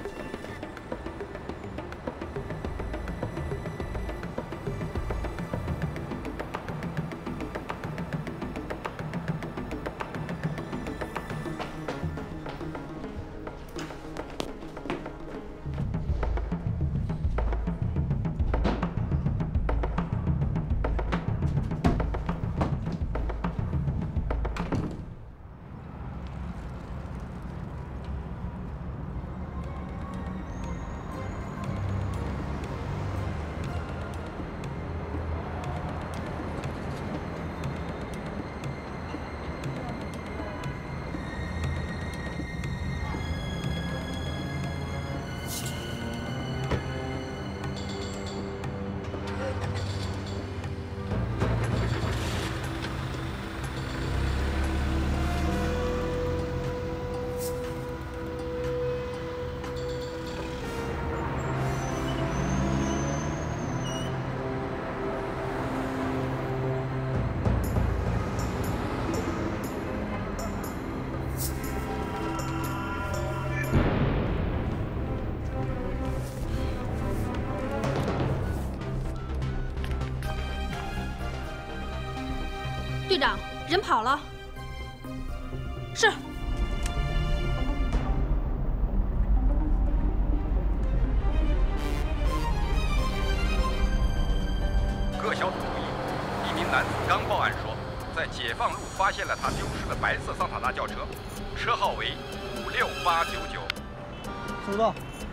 队长，人跑了。是。 各小组注意，一名男子刚报案说，在解放路发现了他丢失的白色桑塔纳轿车，车号为56899。 收到。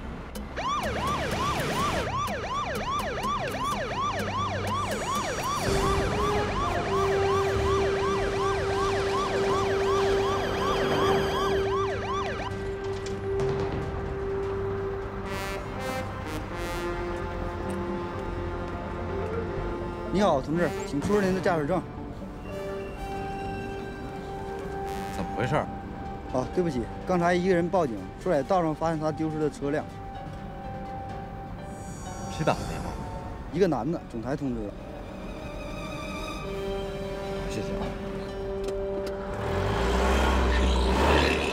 你好，同志，请出示您的驾驶证。 怎么回事？ 啊，对不起，刚才一个人报警，说在道上发现他丢失的车辆。 谁打的电话？ 一个男的，总裁通知的。 谢谢啊。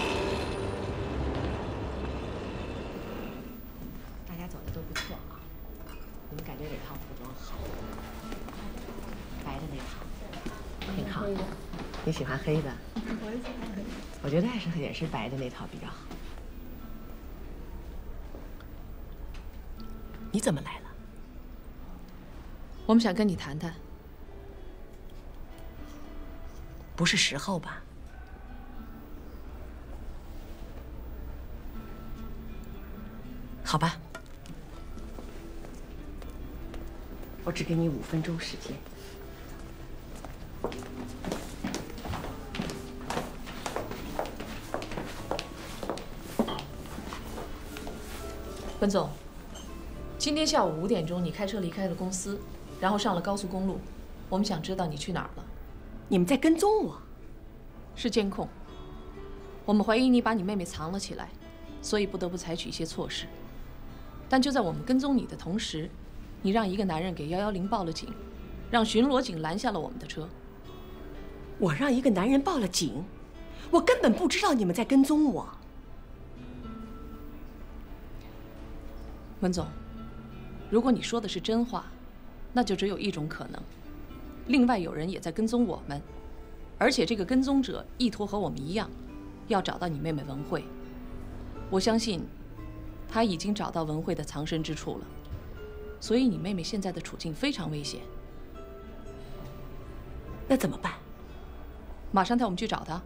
好。你喜欢黑的？ 我也喜欢黑的。 我觉得也是白的那套比较好。你怎么来了？ 我们想跟你谈谈。 不是时候吧？好吧，我只给你5分钟时间。 文总，今天下午5点钟，你开车离开了公司，然后上了高速公路。我们想知道你去哪儿了。 你们在跟踪我？ 是监控。我们怀疑你把你妹妹藏了起来，所以不得不采取一些措施。但就在我们跟踪你的同时，你让一个男人给110报了警，让巡逻警拦下了我们的车。 我让一个男人报了警？我根本不知道你们在跟踪我。 文总，如果你说的是真话，那就只有一种可能，另外有人也在跟踪我们，而且这个跟踪者意图和我们一样，要找到你妹妹文慧。我相信他已经找到文慧的藏身之处了，所以你妹妹现在的处境非常危险。 那怎么办？ 马上带我们去找她。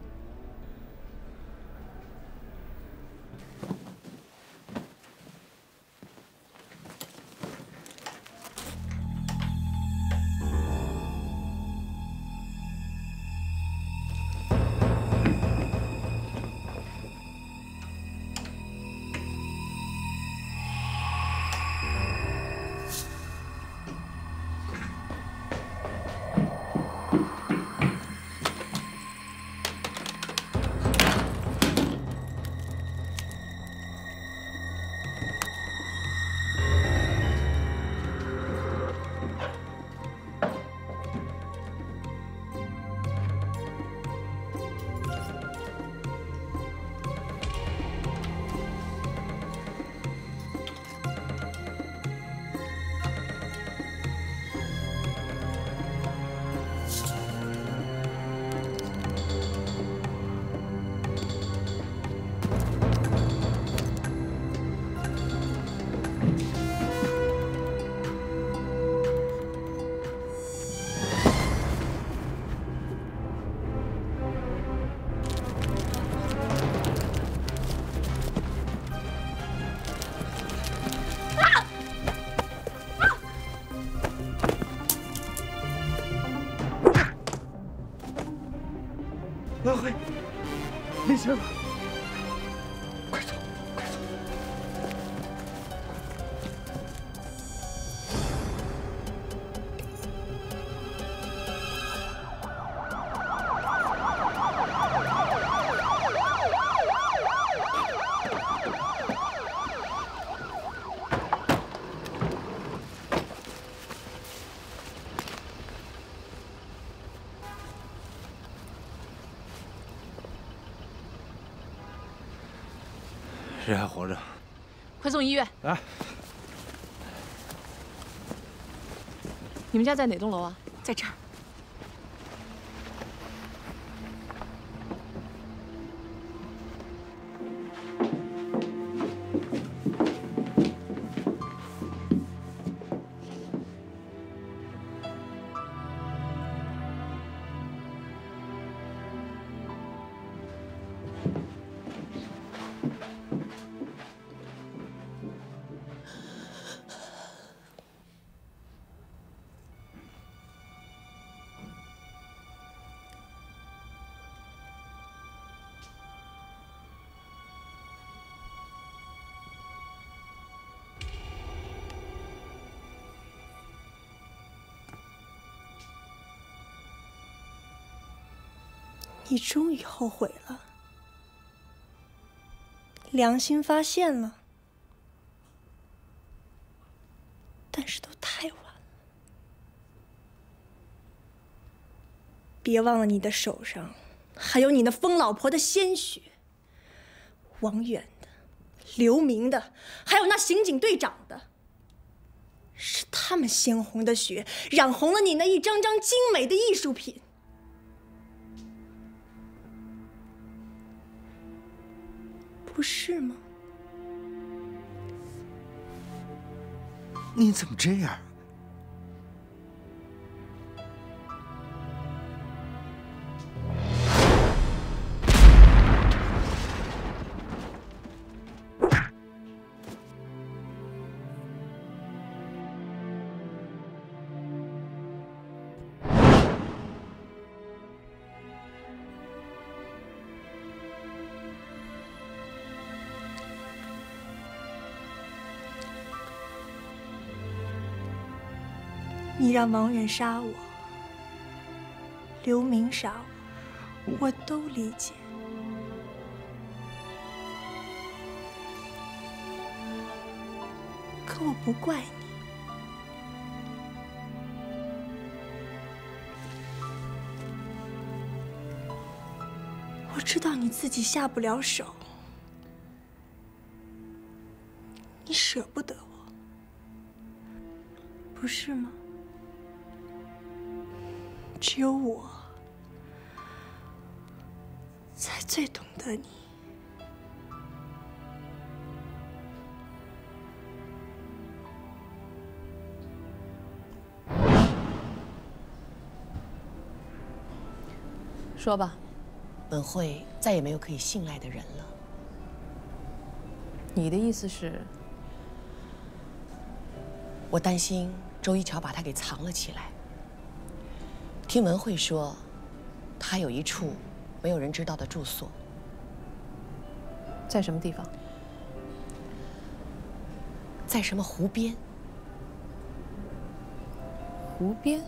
文慧，没事吧？快走，快走！ 人还活着， 快送医院！ 来， 你们家在哪栋楼啊？ 在这儿。 你终于后悔了，良心发现了，但是都太晚了。别忘了你的手上还有你那疯老婆的鲜血，王远的、刘明的，还有那刑警队长的，是他们鲜红的血染红了你那一张张精美的艺术品。 不是吗？ 你怎么这样？ 你让王远杀我，刘明杀我，我都理解。可我不怪你。我知道你自己下不了手，你舍不得我，不是吗？只有我才最懂得你。 说吧。 本会再也没有可以信赖的人了。 你的意思是？ 我担心周一桥把他给藏了起来。听文慧说，他有一处没有人知道的住所， 在什么地方？ 在什么湖边？ 湖边？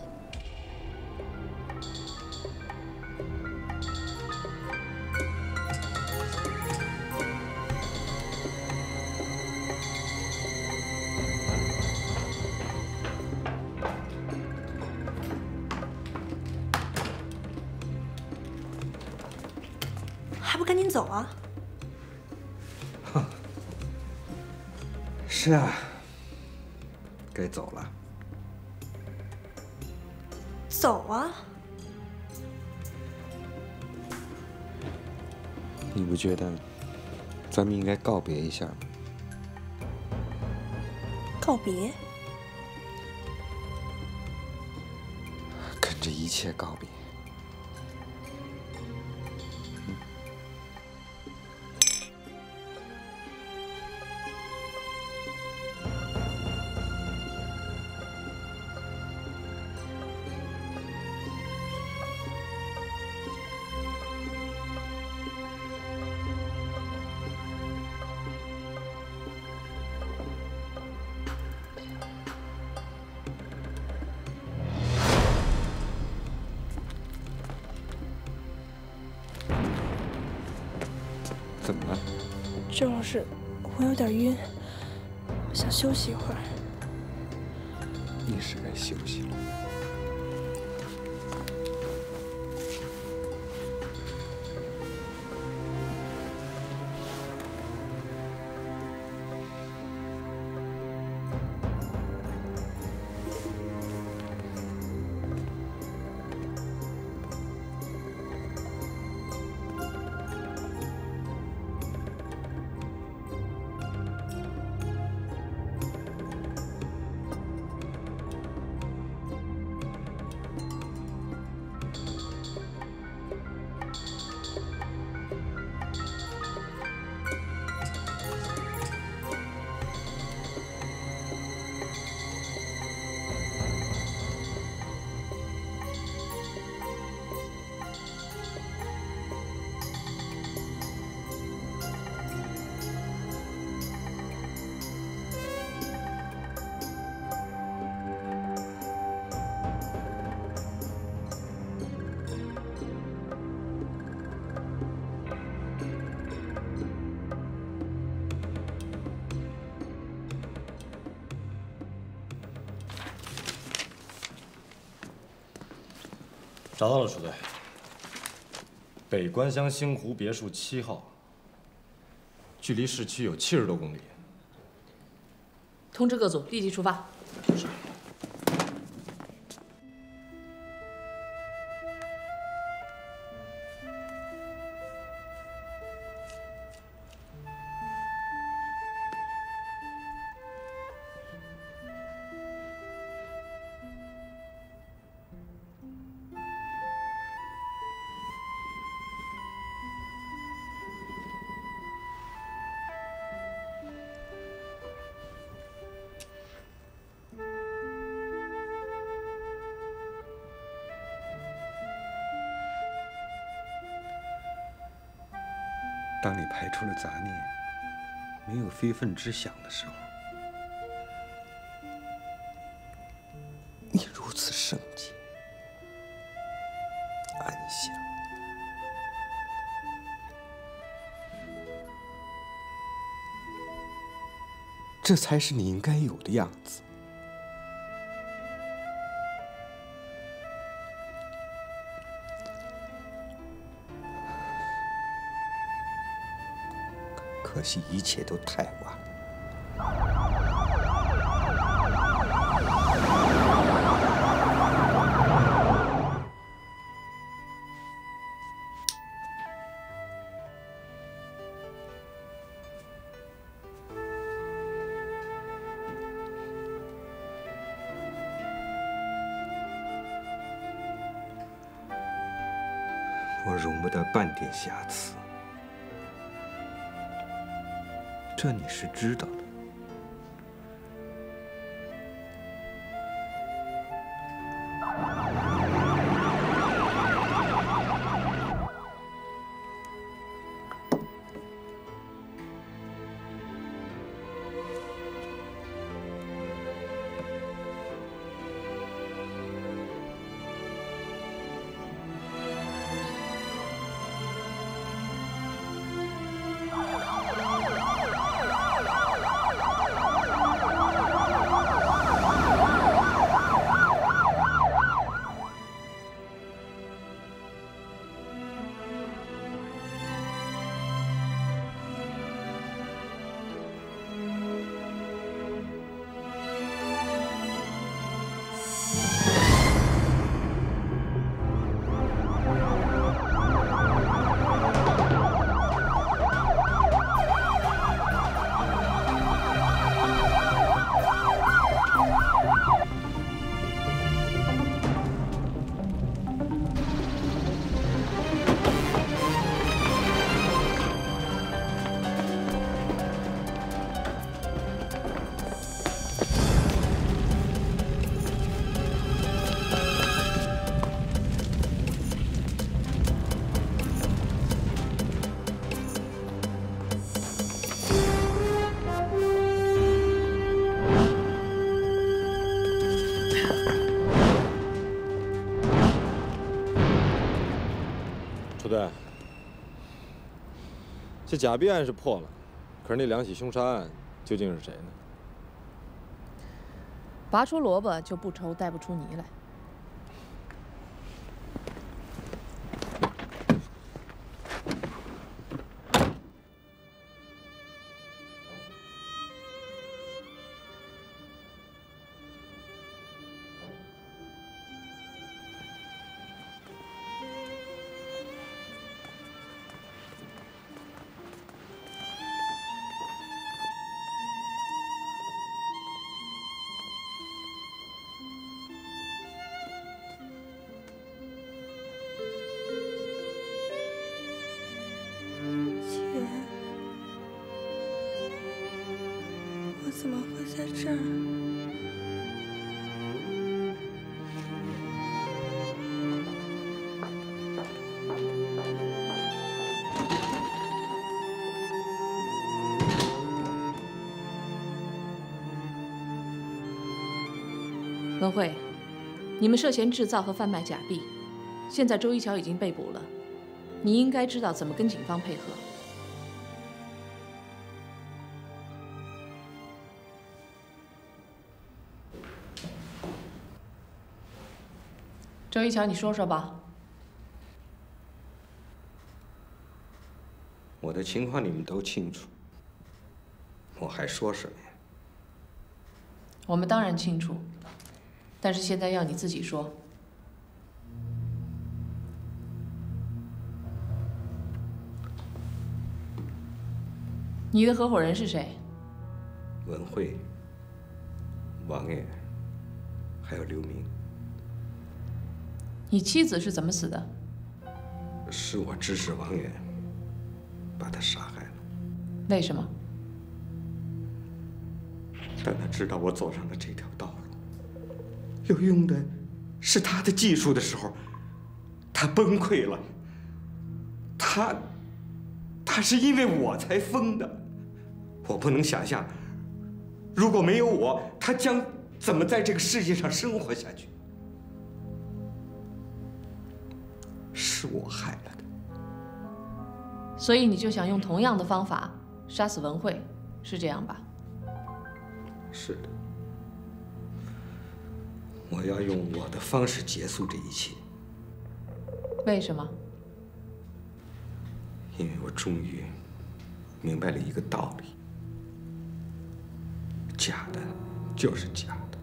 还不赶紧走啊！ 是啊，该走了。 走啊！ 你不觉得咱们应该告别一下吗？ 告别？ 跟这一切告别。怎么了？ 郑老师，我有点晕，我想休息一会儿。 你是该休息了。 找到了，楚队。北关乡星湖别墅7号，距离市区有70多公里。 通知各组立即出发。 是。 当你排除了杂念，没有非分之想的时候， 你如此圣洁、安详。这才是你应该有的样子。可惜一切都太晚了。 我容不得半点瑕疵，这你是知道的。 对，这假币案是破了，可是那2起凶杀案究竟是谁呢？ 拔出萝卜就不愁带不出泥来。 怎么会在这儿？ 文慧，你们涉嫌制造和贩卖假币，现在周一桥已经被捕了，你应该知道怎么跟警方配合。周一桥，你说说吧。 我的情况你们都清楚，我还说什么呀？ 我们当然清楚，但是现在要你自己说。你的合伙人是谁？ 文慧、王爷，还有刘明。 你妻子是怎么死的？ 是我指使王远把她杀害了。 为什么？ 当他知道我走上了这条道路，要用的是他的技术的时候，他崩溃了。他他是因为我才疯的。我不能想象，如果没有我，他将怎么在这个世界上生活下去。是我害了他。 所以你就想用同样的方法杀死文慧，是这样吧？ 是的。我要用我的方式结束这一切。 为什么？ 因为我终于明白了一个道理：假的就是假的，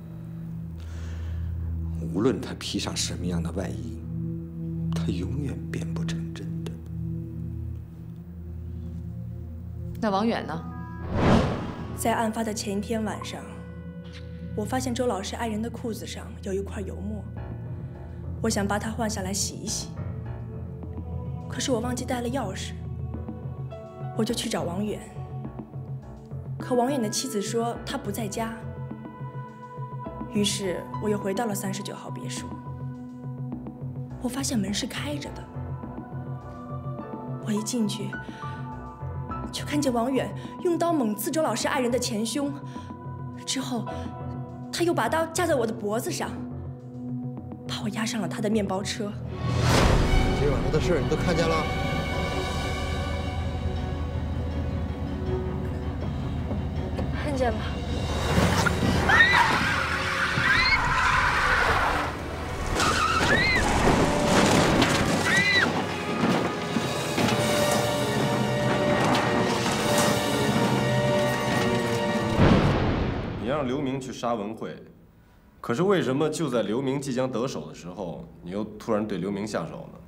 无论他披上什么样的外衣，他永远变不成真的。 那王远呢？ 在案发的前一天晚上，我发现周老师爱人的裤子上有一块油墨，我想把它换下来洗一洗。可是我忘记带了钥匙，我就去找王远。可王远的妻子说他不在家，于是我又回到了39号别墅。我发现门是开着的，我一进去就看见王远用刀猛刺周老师爱人的前胸，之后他又把刀架在我的脖子上，把我押上了他的面包车。 今晚上的事你都看见了？ 看见了。 你让刘明去杀文慧，可是为什么就在刘明即将得手的时候，你又突然对刘明下手呢？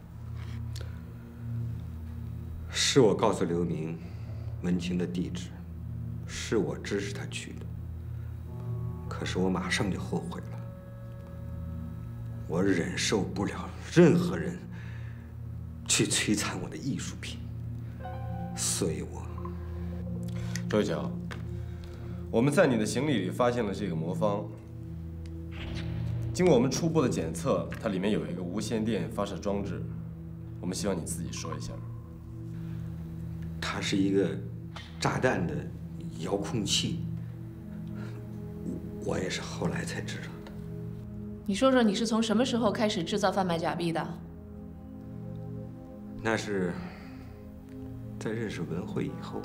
是我告诉刘明文清的地址，是我指使他去的。可是我马上就后悔了，我忍受不了任何人去摧残我的艺术品，所以我…… 周一桥，我们在你的行李里发现了这个魔方。经过我们初步的检测，它里面有一个无线电发射装置，我们希望你自己说一下。 它是一个炸弹的遥控器，我也是后来才知道的。 你说说你是从什么时候开始制造贩卖假币的？ 那是在认识文慧以后。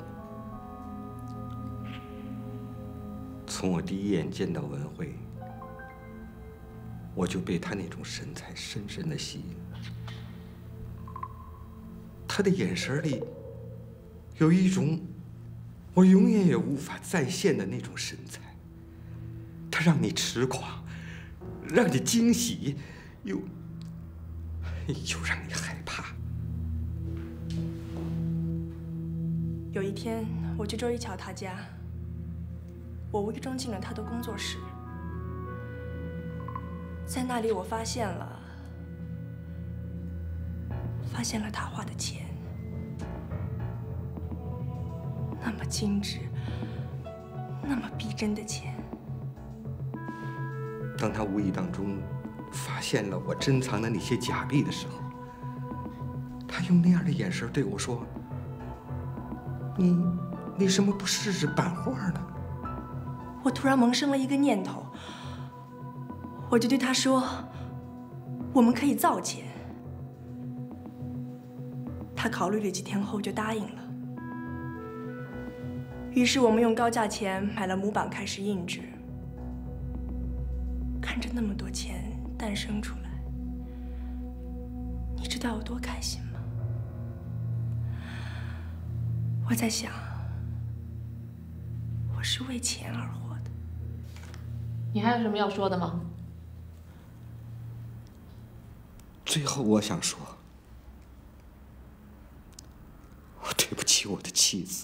从我第一眼见到文慧，我就被她那种神采深深的吸引了。她的眼神里有一种我永远也无法再现的那种神采，它让你痴狂，让你惊喜，又让你害怕。 有一天，我去周一桥他家，我无意中进了他的工作室，在那里我发现了他画的钱。那么精致，那么逼真的钱。 当他无意当中发现了我珍藏的那些假币的时候，他用那样的眼神对我说：“你为什么不试试版画呢？” 我突然萌生了一个念头，我就对他说：“我们可以造钱。”他考虑了几天后就答应了。于是我们用高价钱买了模板，开始印制。看着那么多钱诞生出来，你知道有多开心吗？我在想，我是为钱而活的。 你还有什么要说的吗？ 最后我想说，我对不起我的妻子。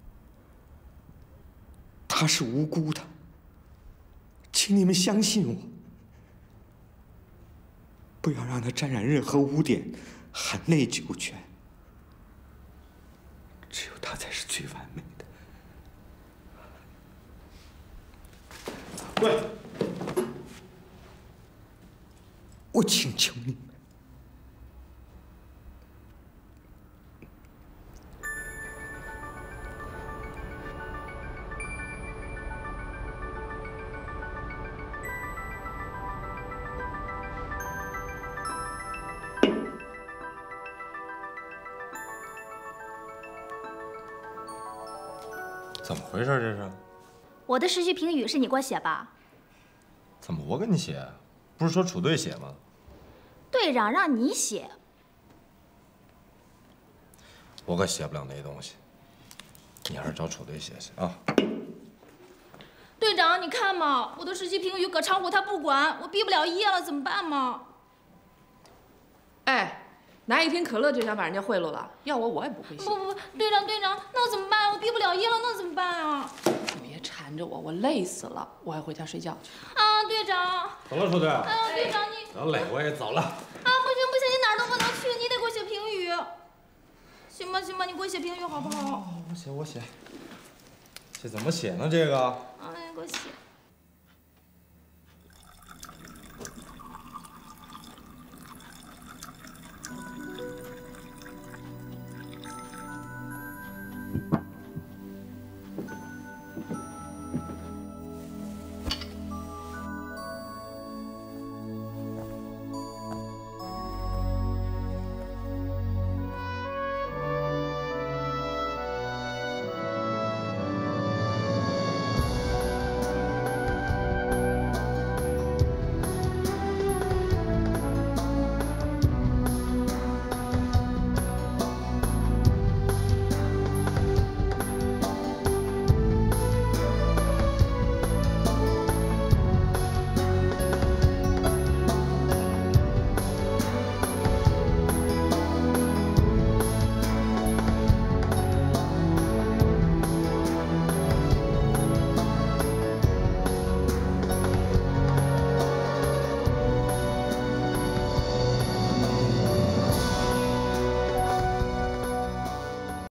她是无辜的，请你们相信我，不要让她沾染任何污点，含泪九泉。只有她才是最完美的。喂，我请求你们， 怎么回事？这是？ 我的时序评语是你给我写吧？ 怎么我给你写？不是说楚队写吗？ 队长让你写。 我可写不了那东西，你还是找楚队写写啊。 队长，你看嘛，我的时序评语葛长虎他不管，我毕不了业了，怎么办嘛？ 哎。 拿一瓶可乐就想把人家贿赂了，要我也不会写。 不，队长，那怎么办？我毕不了业了，那怎么办啊？ 你别缠着我，我累死了，我要回家睡觉去。 啊，队长。 走了，楚队。 哎呀，队长你。 得嘞，我也走了。 啊，不行，你哪儿都不能去，你得给我写评语。行吧，你给我写评语好不好？ 我写。这怎么写呢？这个。